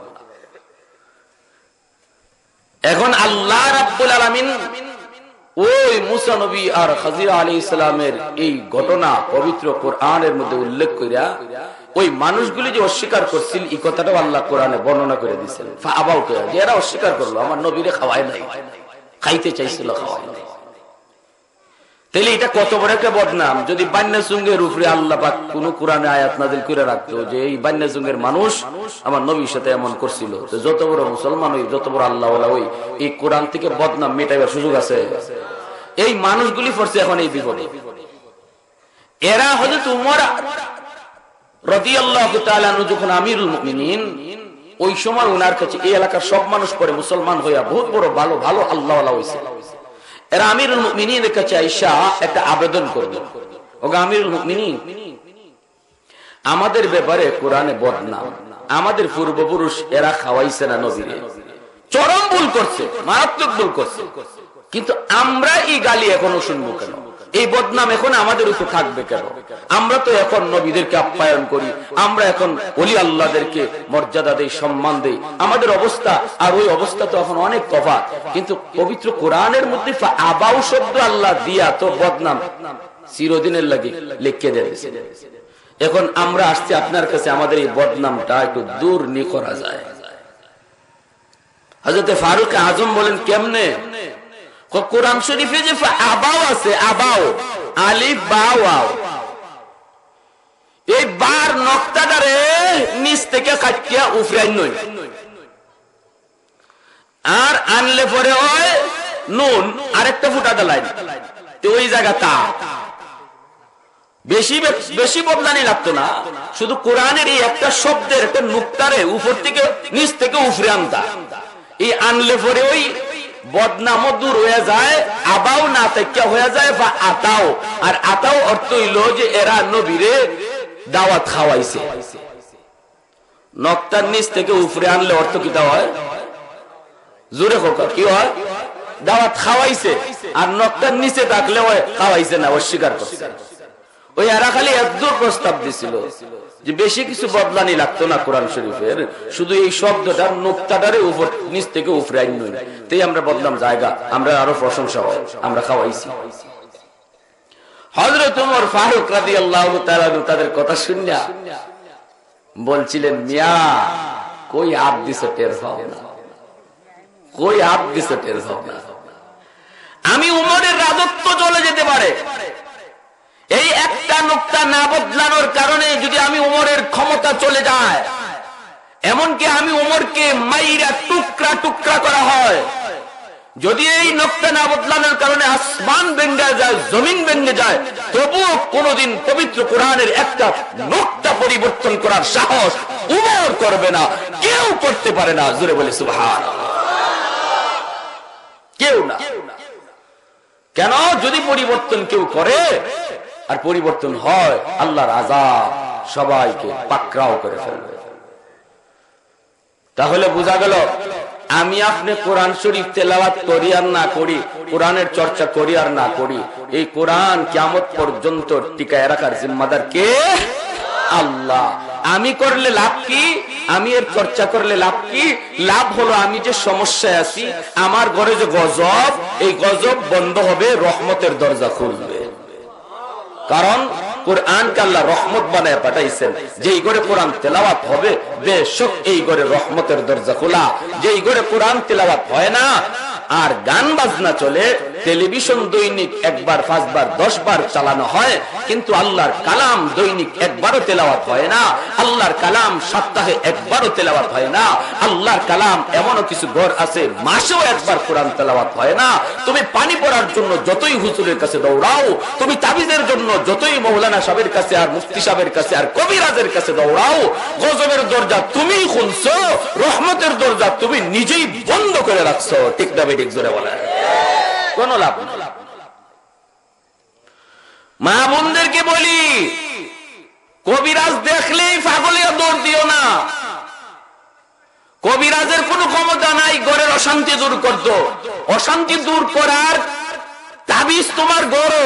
এখন আল্লাহ রাব্বুল আলামিন ওই মূসা নবী আর খাজির আলাইহিস সালামের এই ঘটনা পবিত্র কোরআনের মধ্যে উল্লেখ কইরা ওই মানুষগুলি যে অস্বীকার করছিল এই কথাটাও আল্লাহ কোরআনে বর্ণনা করে দিয়েছেন। ফাআবাউ, যে এরা অস্বীকার করলো, আমার নবীরে খাওয়ায় নাই, খাইতে চাইছিল, খাওয়ায় নাই। তাহলে এটা কত বড় একটা বদনাম। যদি বান্না সুঙ্গের উপরে আল্লাহ পাক কোন কোরআনে আয়াত নাযিল করে রাখতো যে এই বান্না সুঙ্গের মানুষ আমার নবীর সাথে এমন করছিল, তো যত বড় মুসলমান হই, যত বড় আল্লাহ ওয়ালা হই, এই কোরআন থেকে বদনাম মেটাইবার সুযোগ আছে? এই মানুষগুলি পড়ছে এখন এই বিপদে। এরা হযরত উমর রাদিয়াল্লাহু তাআলা আনহু যখন আমিরুল মুমিনিন, ওই সময় ওনার কাছে এই এলাকার সব মানুষ পরে মুসলমান হইয়া বহুত বড় ভালো ভালো আল্লাহ ওয়ালা হইছে। এরা আমিরুল মুমিনিনের কাছে আইসা একটা আবেদন করল, ওগো আমিরুল মুমিনিন, আমাদের ব্যাপারে কোরআনে বদনাম, আমাদের পূর্বপুরুষ এরা খাওয়াইছে না নবীরে, চরম ভুল করছে, মারাত্মক ভুল করছে, কিন্তু আমরা এই গালি এখনো শুনবো কেন? এই বদনাম এখন আমাদের উপর থাকবে কেন? আমরা তো এখন নবীদেরকে আপ্যায়ন করি, আমরা এখন ওলি আল্লাহদেরকে মর্যাদা দেই, সম্মান দেই, আমাদের অবস্থা আর ওই অবস্থা তো এখন অনেক তফাৎ। কিন্তু পবিত্র কোরআনের মধ্যে আবাউ শব্দ আল্লাহ দিয়া তো বদনাম চিরদিনের লাগে লিখে দিয়েছে। এখন আমরা আসছি আপনার কাছে, আমাদের এই বদনামটা একটু দূর নি করা যায়। হযরত ফারুক আজম বলেন কেমনে? কোরআন শরীফে যে আবাও আছে, আবাও আলিফ বা ওয়াও, এই বার নক্তাটারে নিচ থেকে কাটিয়া উফরাই নই, আর আনলে পরে হয় নুন আরেকটা ফুটা দালাই, তো ওই জায়গা তা বেশি বেশি বদলানি লাগতো না, শুধু কোরআনের এই একটা শব্দের একটা নুক্তারে উপর থেকে নিচ থেকে উফরে আনতা, এই আনলে পরে ওই বদনাম দূর হয়ে যায়, আবাও না থেকে হয়ে যায় বা আতাও। আর আতাও অর্থ হইল যে এরা নবীরে দাওয়াত খাওয়াইছে। নক্তার নিচ থেকে উপরে আনলে অর্থ কি হয়? জোরে হোক, কি হয়? দাওয়াত খাওয়াইছে। আর নক্তার নিচে থাকলে খাওয়াইছে না, অস্বীকার করছে। ওই এরা খালি একদূর প্রস্তাব দিছিল যে বেশি কিছু বদলানি লাগতো না কোরআন শরীফের, শুধু এই শব্দটার নোক্তাটারে উপর নিচ থেকে উপরে আইন নই, তাই আমরা বদলাম জায়গা, আমরা আরো প্রশংসা হয়, আমরা খাওয়াইছি। হযরত ওমর ফারুক রাদিয়াল্লাহু তাআলা তাদের কথা শুনিয়া বলছিলেন, মিয়া কই হাত দিছ টের পাও না, কই হাত দিছ টের পাও না। আমি উমরের রাজত্ব চলে যেতে পারে, এই একটা নুকতা না বদলানোর কারণে যদি আমি উমরের ক্ষমতা চলে যায়, এমনকি আমি উমরকে মাইরা টুকরা টুকরা করা হয়, যদি এই নুকতা না বদলানোর কারণে আসমান ভেঙে যায়, জমিন ভেঙে যায়, তবুও কোনদিন পবিত্র কোরআনের একটা নুকতা পরিবর্তন করার সাহস উমর করবে না, কেউ করতে পারে না। জোরে বলে সুবহানাল্লাহ। কেউ না। কেন? যদি পরিবর্তন কেউ করে আর পরিবর্তন হয়, আল্লাহর আযাব সবাইকে পাকড়াও করে ফেলবে। তাহলে বোঝা গেল, আমি আপনি কোরআন শরীফ তেলাওয়াত করি আর না করি, কোরআনের চর্চা করি আর না করি, এই কোরআন কিয়ামত পর্যন্ত টিকায় রাখার জিম্মাদার কে? আল্লাহ। আমি করলে লাভ কি? আমি এর চর্চা করলে লাভ কি? লাভ হলো আমি যে সমস্যায় আছি, আমার ঘরে যে গজব, এই গজব বন্ধ হবে, রহমতের দরজা খুলবে। কারণ কোরআনকে আল্লাহ রহমত বানায় পাঠাইছেন। যেই ঘরে কোরআন তেলাওয়াত হবে, বেশক এই ঘরে রহমতের দরজা খোলা। যেই ঘরে কোরআন তেলাওয়াত হয় না আর গান বাজনা চলে, টেলিভিশন দৈনিক একবার 5 বার 10 বার চালানো হয়, কিন্তু আল্লাহর কালাম দৈনিক একবারও তেলাওয়াত হয় না, আল্লাহর কালাম সপ্তাহে একবারও তেলাওয়াত হয় না, আল্লাহর কালাম এমনও কিছু ঘর আছে মাসেও একবার কোরআন তেলাওয়াত হয় না। তুমি পানি পড়ার জন্য যতই হুজুরের কাছে দৌড়াও, তুমি তাবিজের জন্য যতই মৌলানা সাহেবের কাছে আর মুফতি সাহেবের কাছে আর কবিরাজের কাছে দৌড়াও, গজবের দরজা তুমি খুলছো, রহমতের দরজা তুমি নিজেই বন্ধ করে রাখছো। ঠিক না? ঠিক জোরে বলে কোন লাভ নেই। মা বোনদেরকে বলি, কবিরাজ দেখলেই পাগলিয়া দৌড় দিও না। কবিরাজের কোন ক্ষমতা নাই ঘরের অশান্তি দূর করতো। অশান্তি দূর করার তাবিজ তোমার ঘরে,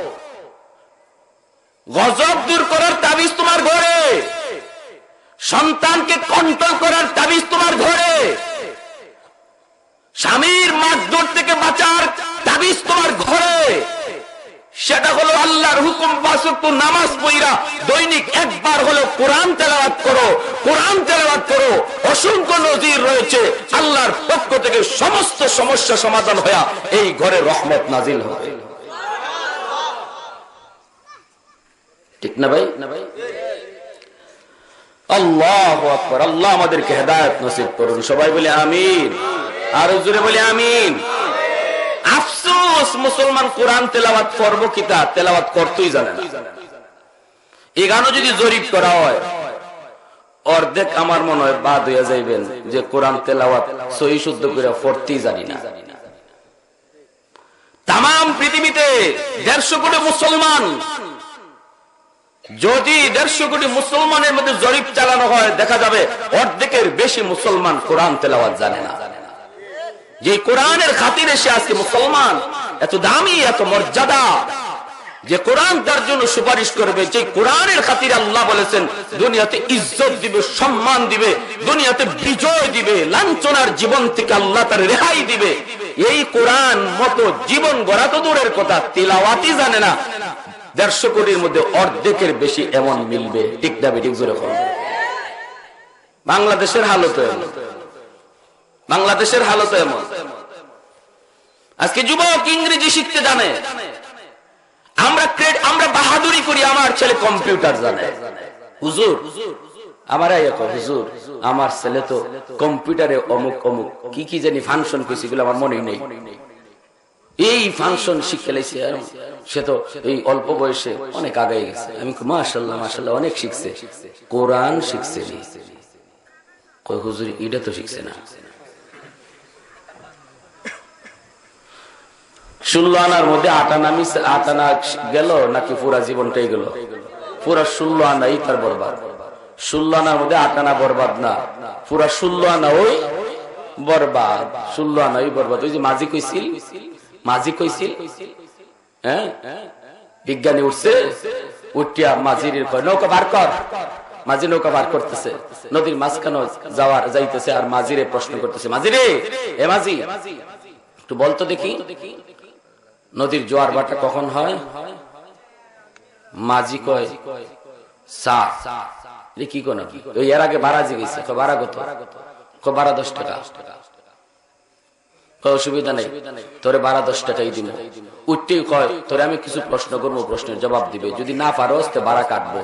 গজব দূর করার তাবিজ তোমার ঘরে, সন্তানকে কন্ট্রোল করার তাবিজ তোমার ঘরে, স্বামীর মারধর থেকে বাঁচার তাবিজ তোমার ঘরে। সেটা হলো আল্লাহর হুকুম, 5 ওয়াক্ত নামাজ পড়া, দৈনিক একবার হলো কোরআন তেলাওয়াত করো, কোরআন তেলাওয়াত করো। অসংখ্য নজির রয়েছে, আল্লাহর পক্ষ থেকে সমস্ত সমস্যা সমাধান হয়ে এই ঘরে রহমত নাজিল হবে। ঠিক না ভাই? আল্লাহু আকবার। আল্লাহ আমাদেরকে হেদায়েত নসিব করুন। সবাই বলে আমিন। আর জোরে বলে আমিন। আফসোস, মুসলমান কোরআন তেলাওয়াত করবো কিতা, তেলাওয়াত করতেই জানে না। এই গানও যদি জরিপ করা হয়, অর্ধেক আমার মনে হয় বাদ হইয়া যাইবেন যে কোরআন তেলাওয়াত সহি শুদ্ধ করে পড়তেই জানি না। তাম পৃথিবীতে 150 কোটি মুসলমান, যদি 150 কোটি মুসলমানের মধ্যে জরিপ চালানো হয়, দেখা যাবে অর্ধেকের বেশি মুসলমান কোরআন তেলাওয়াত জানে না। যে কোরআনের খাতিরে সে আজকে মুসলমান, এত দামি, এত মর্যাদা, যে কোরআন তার জন্য সুপারিশ করবে, যে কোরআনের খাতিরে আল্লাহ বলেছেন দুনিয়াতে ইজ্জত দিবে, সম্মান দিবে, দুনিয়াতে বিজয় দিবে, লাঞ্ছনার জীবন থেকে আল্লাহ তার রেহাই দিবে। এই কোরআন মতো জীবন গড়া তো দূরের কথা, তিলাওয়াতই জানে না। 150 কোটির মধ্যে অর্ধেকের বেশি এমন মিলবে। ঠিক না? ঠিক জোরে বলেন। বাংলাদেশের হালত এমন, বাংলাদেশের হালত এমন। আজকে যুবক ইংরেজি শিখতে জানে, আমরা বাহাদুরি করি, আমার ছেলে কম্পিউটার জানে। হুজুর আমার হুজুর আমার ছেলে তো কম্পিউটারে অমুক অমুক কি কি জানি ফাংশন কইছে, এগুলো আমার মনেই নেই। এই ফাংশন শিখে লাইছে, সে তো এই অল্প বয়সে অনেক আগে গেছে। আমি মাশাআল্লাহ মাশাআল্লাহ অনেক শিখছে, কোরআন শিখছে। কই হুজুর এটা তো শিখছে না। 16 আনার মধ্যে 8 আনা গেল নাকি পুরা জীবনটাই গেল? পুরা 16 আনাই তার বরবাদ। 16 আনার মধ্যে 8 আনা বরবাদ না, পুরা 16 আনা ওই বরবাদ। 16 আনা ওই বরবাদ। ওই যে মাঝি কইছিল, হ্যাঁ, বিজ্ঞানী উঠছে, উঠিয়া মাঝির কয় নৌকা বার কর। মাঝি নৌকা বার করতেছে, নদীর মাঝখানে যাইতেছে, আর মাঝিরে প্রশ্ন করতেছে, মাঝিরে এ মাঝি একটু বলতো দেখি নদীর জোয়ার ভাটা কখন হয়? মাঝি কয় কি কোন ওই এর আগে ভাড়া জিগেছে ভাড়া কত ভাড়া 10 টাকা অসুবিধা নেই তোরে ভাড়া 10 টাকাই দিব উঠতেই কয় তোরে আমি কিছু প্রশ্ন করবো প্রশ্নের জবাব দিবে যদি না পারোস তো ভাড়া কাটবো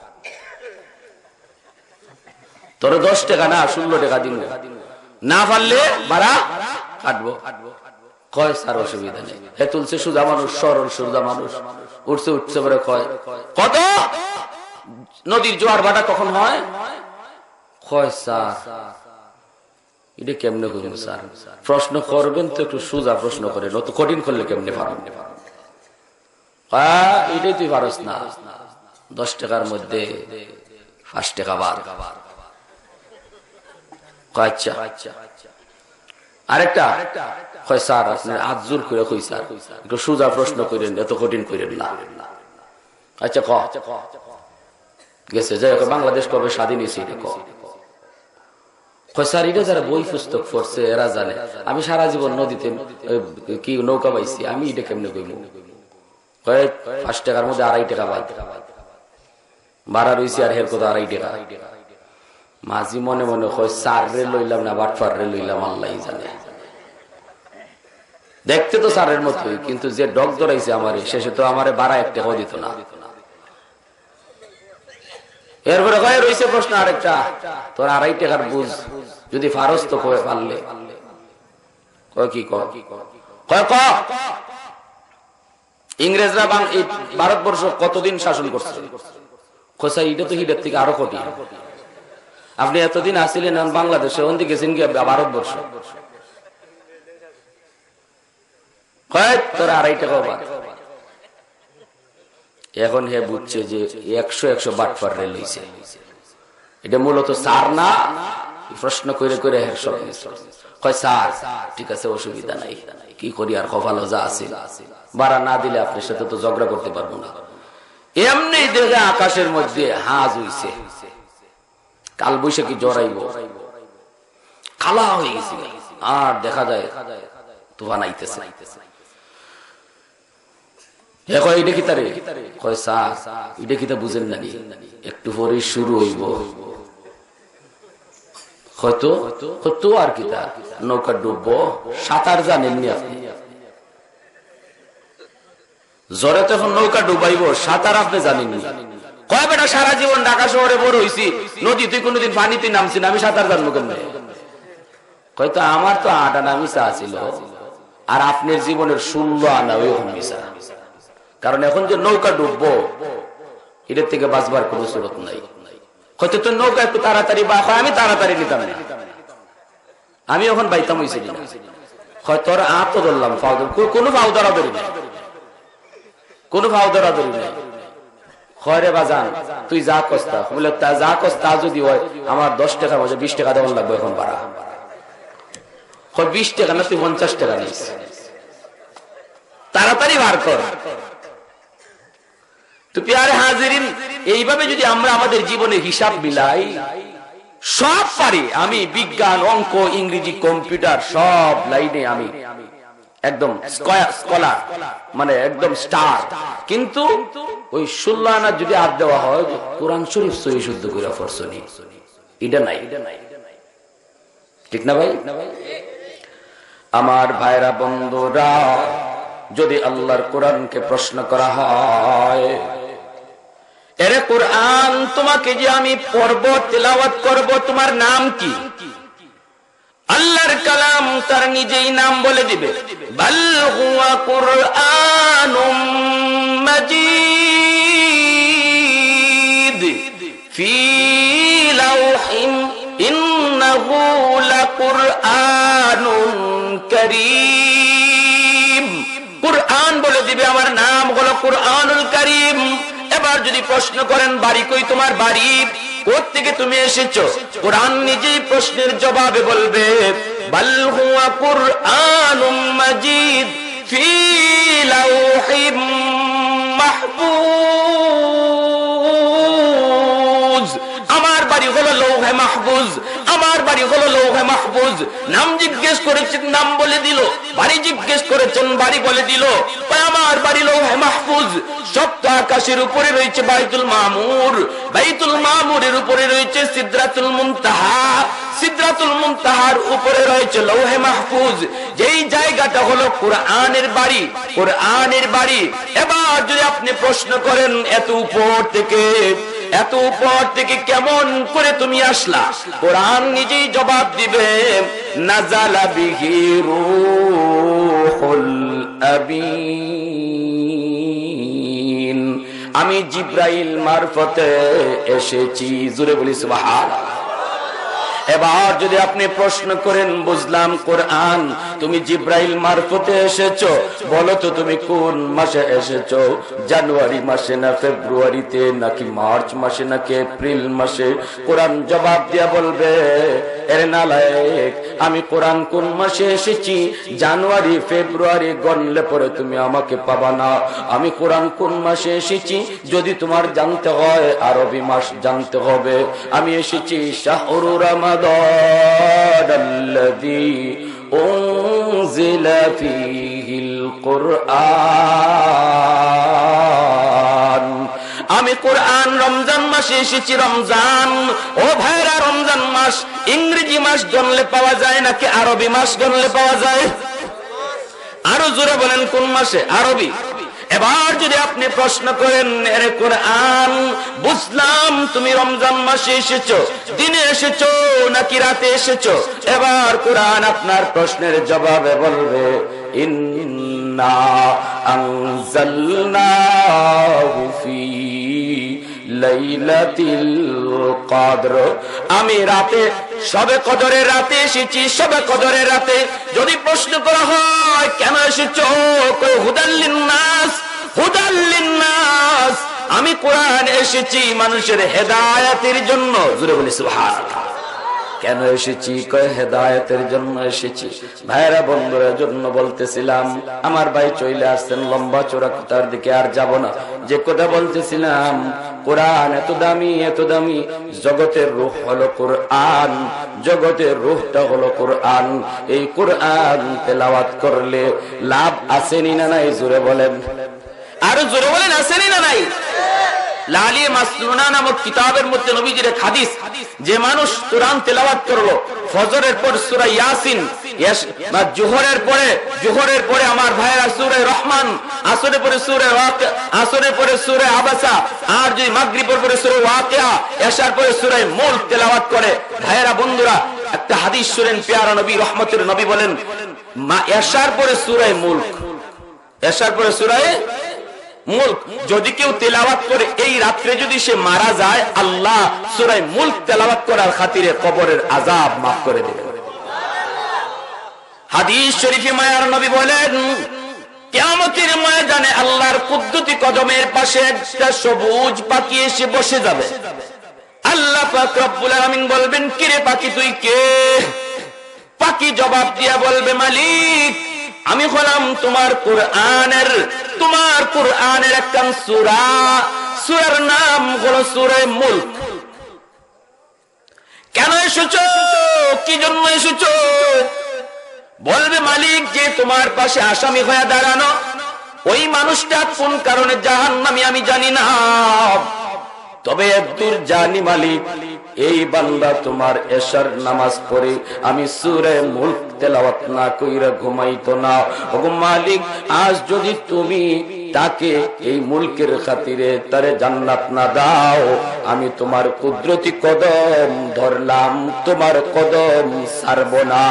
তোরে 10 টাকা না 16 টাকা দিব না পারলে ভাড়া কাটবো কয় স্যার অসুবিধা নেই হে তুলছে সুজা মানুষ সরল সুজা মানুষ উঠছে পরে কয় কত নদীর জোয়ার ভাটা কখন হয় কয় স্যার এটা কেমনে করবেন স্যার প্রশ্ন করবেন তো একটু সোজা প্রশ্ন করেন অত কঠিন করলে কেমনে পারবেন এটাই তুই পারস না 10 টাকার মধ্যে 5 টাকা বার আচ্ছা আরেকটা কয় স্যার আপনি আজুর করে কই স্যার একটু সোজা প্রশ্ন করেন এত কঠিন করেন না আচ্ছা ক গেছে যাই বাংলাদেশ কবে স্বাধীন হয়েছে এটা ক স্যার এটা যারা বই পুস্তক পড়ছে এরা জানে আমি সারা জীবন নদীতে কি নৌকা পাইছি আমি এটা কেমনে কইব 5 টাকার মধ্যে 2.5 টাকা বাদ ভাড়া রয়েছে আর হের কথা 2.5 টাকা মাঝি মনে মনে হয় স্যার রে লইলাম না বাটফার রে লইলাম আল্লাহ জানে দেখতে তো স্যারের মতোই কিন্তু যে ডগ ধরাইছে আমার শেষে তো আমার ভাড়া 1 টাকাও দিত না এরপরে কয় রয়েছে প্রশ্ন আরেকটা তোর 2.5 টাকার বুঝ যদি ফারস তো কয়ে পারলে কয় কি কয় ইংরেজরা ভারতবর্ষ কতদিন শাসন করছে কোসা এটা তো হিডের থেকে আরো কোটি আপনি এতদিন আসিলেন বাংলাদেশে ওদিকে গেছেন কি ভারতবর্ষ কয় তোর 2.5 টাকা বাদ এখন হে বুঝছে যে 100 বাটফার রে লইছে এটা মূলত স্যার না প্রশ্ন করে করে হের সব কয় স্যার ঠিক আছে অসুবিধা নাই কি করি আর কপাল যা আছে ভাড়া না দিলে আপনার সাথে তো ঝগড়া করতে পারবো না এমনি দেখে আকাশের মধ্যে হাজ হইছে কাল বৈশাখী জড়াইব কালা হয়ে গেছে আর দেখা যায় তুফান আইতেছে বুঝেন না একটু পরে শুরু হইব হয়তো হতো আর কি তা নৌকা ডুববো সাঁতার জানেননি আপনি জ্বরে তখন নৌকা ডুবাইব সাঁতার আপনি জানেননি কয় বেটা সারা জীবন ঢাকা শহরে বড় হইছি নদী তুই কোনোদিন পানিতে নামছি না আমি সাঁতার জানবো কেমনে হয়তো আমার তো 8 আনা মিশা ছিল আর আপনার জীবনের 16 আনা ওই মিশা কারণ এখন যে নৌকা ডুববো এটার থেকে বাঁচবার কোন সুরত নাই হয়তো তো নৌকা একটু তাড়াতাড়ি বা আমি তাড়াতাড়ি নিতাম না আমি এখন বাইতাম হয়েছি হয়তো আত ধরলাম কোনো ফাউ ধরাধরি নাই কোনো ফাউ ধরাধরি নাই খয়রে বাজান তুই যা কস্তা বলে তা যা কস্তা যদি হয় আমার 10 টাকার মধ্যে 20 টাকা দেওয়ার লাগবে এখন ভাড়া 20 টাকা না তুই 50 টাকা নিস তাড়াতাড়ি বার কর তো প্রিয় হাজিরিন এইভাবে যদি আমরা আমাদের জীবনে হিসাব মিলাই সব পারি আমি বিজ্ঞান অঙ্ক ইংরেজি কম্পিউটার সব লাইনে আমি একদম স্কলার মানে একদম স্টার কিন্তু ওই 16 আনা যদি আর দেওয়া হয় কোরআন শরীফ সহি শুদ্ধ করে পড়ছনি এটা নাই ঠিক না ভাই আমার ভাইরা বন্ধুরা যদি আল্লাহর কোরআনকে প্রশ্ন করা হয় এরে কোরআন তোমাকে যে আমি পড়ব তেলাওয়াত করব তোমার নাম কি আল্লাহর কালাম তার নিজেই নাম বলে দিবে বাল হুয়া কুরআনুম মাজিদ ফি লাওহিন ইন্নাহু লাকুরআনুন কারীম কুরআন বলে দিবে আমার নাম হলো কুরআনুল কারীম এবার যদি প্রশ্ন করেন বাড়ি কই তোমার বাড়ি কোথা থেকে তুমি এসেছো কোরআন নিজেই প্রশ্নের জবাবে বলবে বাল হুয়া কুরআনুম মাজিদ ফি লাওহিম মাহফুজ আমার বাড়ি হলো লৌহে মাহফুজ আমার বাড়ি হলো লৌহে মাহফুজ। নাম জিজ্ঞেস করেছেন, নাম বলে দিল। বাড়ি জিজ্ঞেস করেছেন, বাড়ি বলে দিল। আমার বাড়ি লৌহে মাহফুজ। সপ্ত আকাশের উপরে রয়েছে বাইতুল মামুর, বাইতুল মামুরের উপরে রয়েছে সিদরাতুল মুনতাহা, সিদরাতুল মুনতাহার উপরে রয়েছে লৌহে মাহফুজ। যেই জায়গাটা হলো কোরআনের বাড়ি, কোরআনের বাড়ি। এবার যদি আপনি প্রশ্ন করেন এত উপর থেকে কেমন করে তুমি আসলা, কোরআন নিজেই জবাব দিবে, নাযালা বিহি রূহুল আমিন, আমি জিব্রাইল মারফতে এসেছি। জোরে বলি সুবহানাল্লাহ। এবার যদি আপনি প্রশ্ন করেন, বুঝলাম কোরআন তুমি জিব্রাইল মারফতে এসেছো, বলো তো তুমি কোন মাসে এসেছো? জানুয়ারি মাসে না ফেব্রুয়ারিতে, নাকি মার্চ মাসে, নাকি এপ্রিল মাসে? কোরআন জবাব দিয়া বলবে, এরে নালায়েক, আমি কোরআন কোন মাসে এসেছি জানুয়ারি ফেব্রুয়ারি গণলে পরে তুমি আমাকে পাবা না। আমি কোরআন কোন মাসে এসেছি যদি তোমার জানতে হয় আরবি মাস জানতে হবে। আমি এসেছি শাহরু রমাদানাল্লাযী উনজিলা ফীহিল কুরআন। আমি কোরআন রমজান মাসে এসেছি। রমজান, ও ভাইরা, রমজান মাস ইংরেজি মাস গণলে পাওয়া যায় নাকি আরবি মাস গণলে পাওয়া যায়? আরো জোরে বলেন, কোন মাসে? আরবি। এবার যদি আপনি প্রশ্ন করেন, এর কোরআন বুঝলাম তুমি রমজান মাসে এসেছো, দিনে এসেছো নাকি রাতে এসেছো? এবার কোরআন আপনার প্রশ্নের জবাবে বলবে, ইন্না আনজালনাহু ফী লাইলাতিল কদর। আমি রাতে শবে কদরের রাতে এসেছি, শবে কদরের রাতে। যদি প্রশ্ন করা হয় কেন এসেছো, হুদাল লিন্নাস, হুদাল লিন্নাস। আমি কোরআন এসেছি মানুষের হেদায়েতের জন্য। জোরে বলি সুবহানাল্লাহ। কেন এসেছি? কয় হেদায়েতের জন্য এসেছি। ভাইরা বন্ধুরা জন্য বলতেছিলাম, আমার ভাই চলে আসছেন, লম্বা চোরা কথার দিকে আর যাব না। যে কথা বলতেছিলাম, কোরআন এত দামি, এত দামি। জগতের রূহ হলো কোরআন, জগতের রূহটা হলো কোরআন। এই কোরআন তেলাওয়াত করলে লাভ আসেনি না নাই? জোরে বলেন, আরো জোরে বলেন, আসেনি না নাই? লালিয়ে মাসনুনা নামক কিতাবের মধ্যে নবীজির এক হাদিস, যে মানুষ কোরআন তেলাওয়াত করলো ফজরের পর সূরা ইয়াসিন, জোহরের পরে আমার ভাইরা সূরা রহমান, আসরের পরে সূরা ওয়াকিয়া, আসরের পরে সূরা আবাসা, আর যদি মাগরিবের পরে সূরা ওয়াকিয়া, এশার পরে সূরা মুলক তেলাওয়াত করে, ভাইরা বন্ধুরা একটা হাদিস শুনেন, পেয়ারা নবী রহমতের নবী বলেন, এশার পরে সূরা মুলক, এশার পরে সূরা মুলক যদি কেউ তেলাওয়াত করে এই রাত্রে যদি সে মারা যায়, আল্লাহ সূরা মুলক তেলাওয়াত করার খাতিরে কবরের আযাব মাফ করে দেবেন। হাদিস শরীফে মায়ার নবী বলেন, কিয়ামতের ময়দানে আল্লাহর কুদরতি কদমের পাশে একটা সবুজ পাখি এসে বসে যাবে। আল্লাহ পাক রব্বুল আলামিন বলবেন, কে রে পাখি, তুই কে? পাখি জবাব দিয়া বলবে, মালিক আমি হলাম তোমার কোরআনের একটা সূরা, সূরার নাম হলো সূরা মুলক। কেন এসেছো? কি জন্য এসেছো? বলবে, মালিক যে তোমার পাশে আসামি হয়ে দাঁড়ানো, ওই মানুষটা কোন কারণে জাহান্নামী আমি জানি না, তবে একদূর জানি মালিক, এই বান্দা তোমার এশার নামাজ পড়ে আমি সূরা মুলক তেলাওয়াত না কইরা ঘুমাইতো না। ওগো মালিক, আজ যদি তুমি তাকে এই মুলকের খাতিরে তারে জান্নাত না দাও, আমি তোমার কুদরতি কদম ধরলাম, তোমার কদম ছাড়ব না।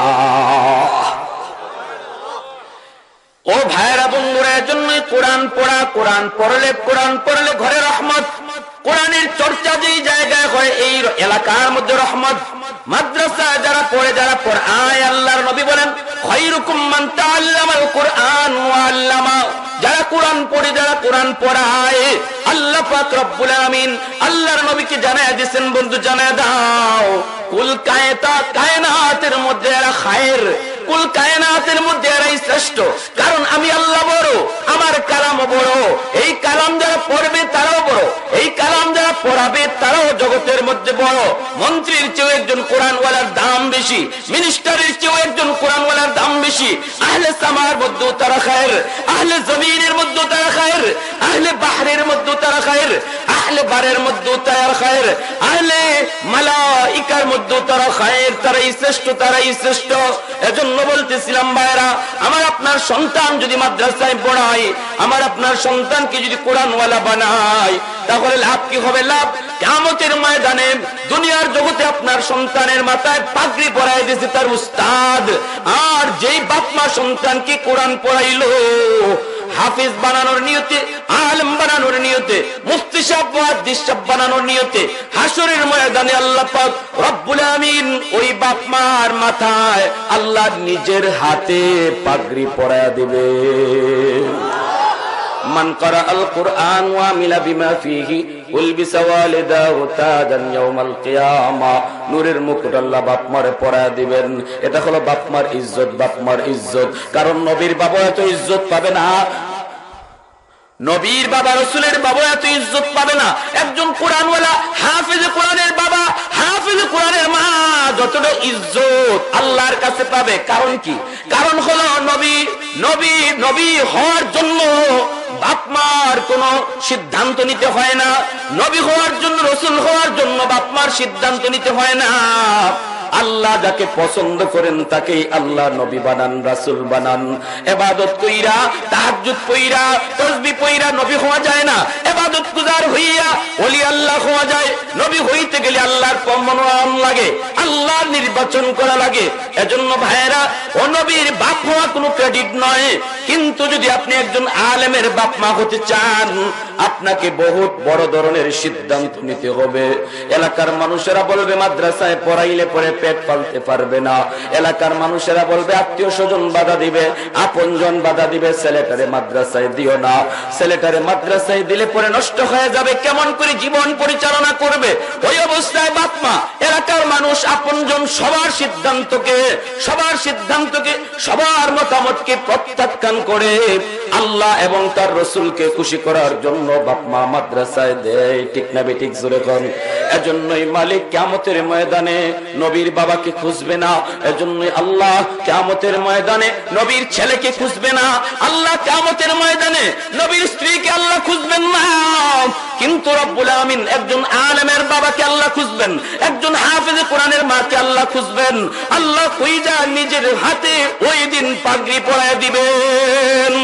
ও ভাইরা বন্ধুরা, এজন্যই কোরআন পড়া, কোরআন পড়লে ঘরে রহমত। কোরআনের চর্চা যেই জায়গায় হয় এই এলাকার মধ্যে রহমত। মাদ্রাসা যারা পড়ায়, আল্লাহর নবী বলেন, খায়রুকুম মান তাআল্লামাল কুরআন ওয়া আল্লামা। যারা কোরআন পড়ে, যারা কোরআন পড়ায়, আল্লাহ পাক রব্বুল আলামিন আল্লাহর নবীকে জানায় দিয়েছেন, বন্ধু জানায় দাও, কুল কায়নাতের মধ্যে এরা খায়ের, কুল কায়নাতের মধ্যে এরাই শ্রেষ্ঠ। কারণ আমি আল্লাহ বড়, আমার কালাম বড়। এই কালাম যারা পড়বে তারাও বড়, এই কালাম যারা পড়াবে তারাও জগৎ ছোটের মধ্যে বড়, মন্ত্রীর চেয়েও একজন কোরআনওয়ালার দাম বেশি, মিনিস্টারের চেয়েও একজন কোরআনওয়ালার দাম বেশি। আহলে সামার মধ্যেও তারা খায়ের, আহলে জমিনের মধ্যেও তারা খায়ের, আহলে বাহরের মধ্যেও তারা খায়ের, আহলে বারের মধ্যেও তারা খায়ের, আহলে মালাইকার মধ্যেও তারা খায়ের। তারাই শ্রেষ্ঠ, তারাই শ্রেষ্ঠ। এজন্য বলতেছিলাম ভাইরা, আমার আপনার সন্তান যদি মাদ্রাসায় পড়ায়, আমার আপনার সন্তানকে যদি কোরআনওয়ালা বানায়, তাহলে লাভ কি হবে? লাভ কিয়ামতের ময়দানে দুনিয়ার জগতে আপনার সন্তানের মাথায় পাগড়ি পরায় দিয়েছে তার উস্তাদ। আর যেই বাপ মা সন্তানকে কোরআন পড়াইলো হাফিজ বানানোর নিয়তে, আলেম বানানোর নিয়তে, মুফতি সাহেব মুহাদ্দিস সাহেব বানানোর নিয়তে, হাসরের ময়দানে আল্লাহ পাক রব্বুল আমিন ওই বাপ মার মাথায় আল্লাহ নিজের হাতে পাগড়ি পরায়া দিবে। মান ক্বারা আল কুরআন ওয়া আমিলা বিমা ফিহি উলবিসা ওয়ালিদাহু তাজান ইয়াউমাল কিয়ামা। নূরের মুকুট আল্লাহ বাপ মারে পরায়া দিবেন। এটা হলো বাপ মার ইজ্জত, বাপ মার ইজ্জত। কারণ নবীর বাবা এত ইজ্জত পাবে না, নবীর বাবা রাসূলের বাবা এত ইজ্জত পাবে না। একজন কোরআনওয়ালা হাফেজ কোরআনের বাবা, হাফেজ কোরআনের মা যতটা ইজ্জত আল্লাহর কাছে পাবে। কারণ কি? কারণ হলো নবী হওয়ার জন্য বাপ মার কোন সিদ্ধান্ত নিতে হয় না। নবী হওয়ার জন্য, রাসূল হওয়ার জন্য বাপ মার সিদ্ধান্ত নিতে হয় না। আল্লাহ যাকে পছন্দ করেন তাকেই আল্লাহ নবী বানান, রাসূল বানান। ইবাদত কইরা, তাহাজ্জুদ পড়া, তাসবিহ পড়া নবী হওয়া যায় না। ইবাদত গুজার হইয়া ওলি আল্লাহ হওয়া যায়। নবী হইতে গেলে আল্লাহর মনোনয়ন লাগে, আল্লাহর নির্বাচন করা লাগে। এজন্য ভাইয়েরা, ও নবীর বাপ হওয়া কোনো ক্রেডিট নয়। কিন্তু যদি আপনি একজন আলেমের বাপ মা হতে চান, আপনাকে বহুত বড় ধরনের সিদ্ধান্ত নিতে হবে। এলাকার মানুষেরা বলবে মাদ্রাসায় পড়াইলে পরে পেট পালতে পারবে না। এলাকার মানুষেরা বলবে, আত্মীয় স্বজন বাধা দিবে, আপনজন বাধা দিবে, ছেলেটারে মাদ্রাসায় দিও না, ছেলেটারে মাদ্রাসায় দিলে পরে নষ্ট হয়ে যাবে, কেমন করে জীবন পরিচালনা করবে? ওই অবস্থায় বাপ মা, এলাকার মানুষ, আপনজন সবার সিদ্ধান্তকে, সবার মতামতকে প্রত্যাখ্যান করে আল্লাহ এবং তার রাসূলকে খুশি করার জন্য বাপ মা মাদ্রাসায় দেয়। ঠিক না বেঠিক? জোরে কোন। এজন্যই মালিক কিয়ামতের ময়দানে নবীর বাবাকে খুঁজবে না। এজন্যই আল্লাহ কিয়ামতের ময়দানে নবীর ছেলেকে খুঁজবে না। আল্লাহ কিয়ামতের ময়দানে নবীর স্ত্রীকে আল্লাহ খুঁজবেন না। কিন্তু রব্বুল আমিন একজন আলেমের বাবাকে আল্লাহ খুঁজবেন, একজন হাফেজ কোরআনের মাকে আল্লাহ খুঁজবেন। আল্লাহ খুঁজা নিজের হাতে ওই দিন পাগড়ি পরায় দিবেন।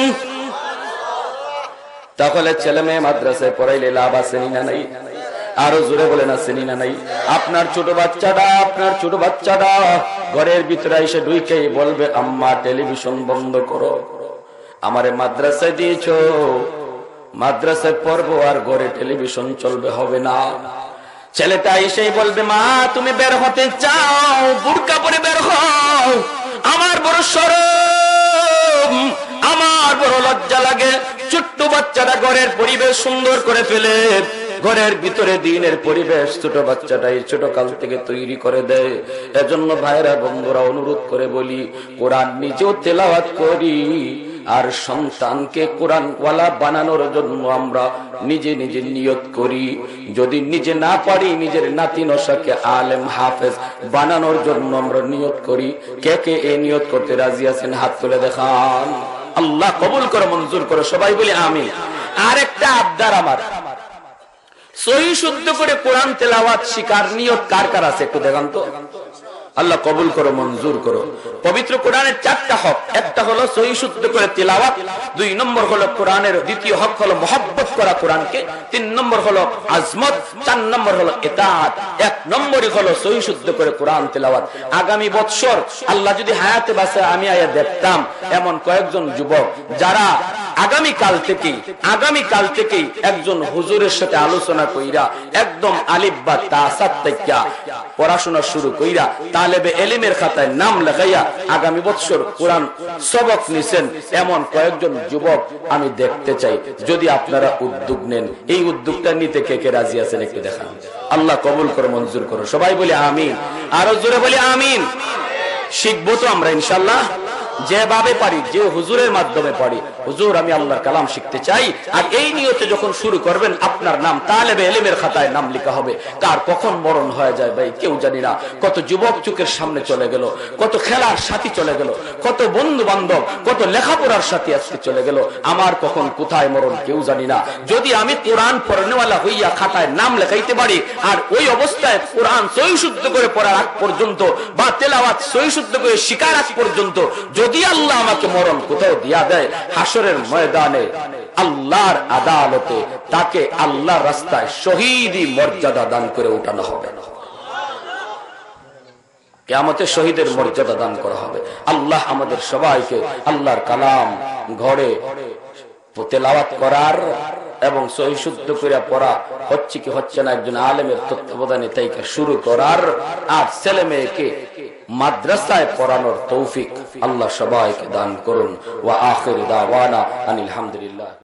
তাহলে ছেলে মেয়ে মাদ্রাসায় পড়াইলে লাভ আছে না নাই? আরো জোরে বলেন, আছে না নাই? আপনার ছোট বাচ্চাটা ঘরের ভিতরে এসে ঢুকেই বলবে, আম্মা টেলিভিশন বন্ধ করো, আমারে মাদ্রাসায় দিয়েছো, মাদ্রাসায় পড়বো আর ঘরে টেলিভিশন চলবে, হবে না। ছেলেটা এসেই বলবে, মা তুমি বের হতে চাও, বুরকা পরে বের হও, আমার বড় শরম, আমার বড় লজ্জা লাগে। ছোট্ট বাচ্চাটা ঘরের পরিবেশ সুন্দর করে ফেলে, ঘরের ভিতরে দিনের পরিবেশ ছোট বাচ্চাটাই ছোট কাল থেকে তৈরি করে দেয়। এজন্য ভাইরা বন্ধুরা অনুরোধ করে বলি, কোরআন নিজেও তেলাওয়াত করি, আর সন্তানকে কোরআনওয়ালা বানানোর জন্য আমরা নিজে নিজে নিয়ত করি। যদি নিজে না পারি, নিজের নাতি নসাকে আলেম হাফেজ বানানোর জন্য আমরা নিয়ত করি। কে কে এই নিয়ত করতে রাজি আছেন? হাত তুলে দেখান। আল্লাহ কবুল করে, মঞ্জুর করে, সবাই বলি আমিন। আর একটা আবদার আমার, সহি শুদ্ধ করে কোরআন তেলাওয়াত শিকার নিয়ত কার কার আছে একটু দেখান তো। আল্লাহ কবুল করো, মঞ্জুর করো। পবিত্র কোরআনের 4টা হক। একটা হলো সহি শুদ্ধ করে তেলাওয়াত, 2 নম্বর হলো কোরআনের দ্বিতীয় হক হলো মহব্বত করা কোরআনকে, 3 নম্বর হলো আজমত, 4 নম্বর হলো ইতাআত। 1 নম্বরই হলো সহি শুদ্ধ করে কোরআন তেলাওয়াত। আগামী বছর আল্লাহ যদি হায়াতে বাঁচে, আমি আয়া দেখতাম এমন কয়েকজন যুবক যারা আগামীকাল থেকেই একজন হুজুরের সাথে আলোচনা কইরা একদম আলিফ বা তা সাত থেকে পড়াশোনা শুরু কইরা তালেবে এলিমের খাতায় নাম লেখাইয়া আগামী বছর কোরআন সবক নিছেন এমন কয়েকজন যুবক আমি দেখতে চাই। যদি আপনারা উদ্যোগ নেন, এই উদ্যোগটা নিতে কে কে রাজি আছেন একটু দেখান। আল্লাহ কবুল করে, মঞ্জুর করো, সবাই বলি আমিন। আরো জোরে বলি আমিন। শিখবো তো আমরা ইনশাআল্লাহ। যেভাবে পারি, যে হুজুরের মাধ্যমে পারি, হুজুর আমি আল্লাহর কালাম শিখতে চাই, আর এই নিয়তে যখন শুরু করবেন আপনার নাম তালেবে ইলমের খাতায় নাম লেখা হবে। কার কখন মরণ হয়ে যায় ভাই কেউ জানি না। কত যুবক চোখের সামনে চলে গেল, কত খেলার সাথী চলে গেল, কত বন্ধু বান্ধব, কত লেখাপড়ার সাথী আজকে চলে গেল। আমার কখন কোথায় মরণ কেউ জানি না। যদি আমি কোরআন পড়নেওয়ালা হইয়া খাতায় নাম লেখাইতে পারি, আর ওই অবস্থায় কোরআন সহি শুদ্ধ করে পড়ার আগ পর্যন্ত বা তেলাওয়াত সহি শুদ্ধ করে শিকার আগ পর্যন্ত যদি আল্লাহ আমাকে মরণ কোথাও দিয়া দেয়, হাসরের ময়দানে আল্লাহর আদালতে তাকে আল্লাহর রাস্তায় শহীদি মর্যাদা দান করে উঠানো হবে। কিয়ামতে শহীদের মর্যাদা দান করা হবে। আল্লাহ আমাদের সবাইকে আল্লাহর কালাম ঘরে তেলাওয়াত করার এবং সহি শুদ্ধ করে পড়া হচ্ছে কি হচ্ছে না একজন আলেমের তত্ত্বাবধানে তাইকে শুরু করার, আর ছেলে মেয়েকে মাদ্রাসায় পড়ানোর তৌফিক আল্লাহ সবাইকে দান করুন। ওয়া আখির দাওয়ানা আনিল হামদুলিল্লাহ।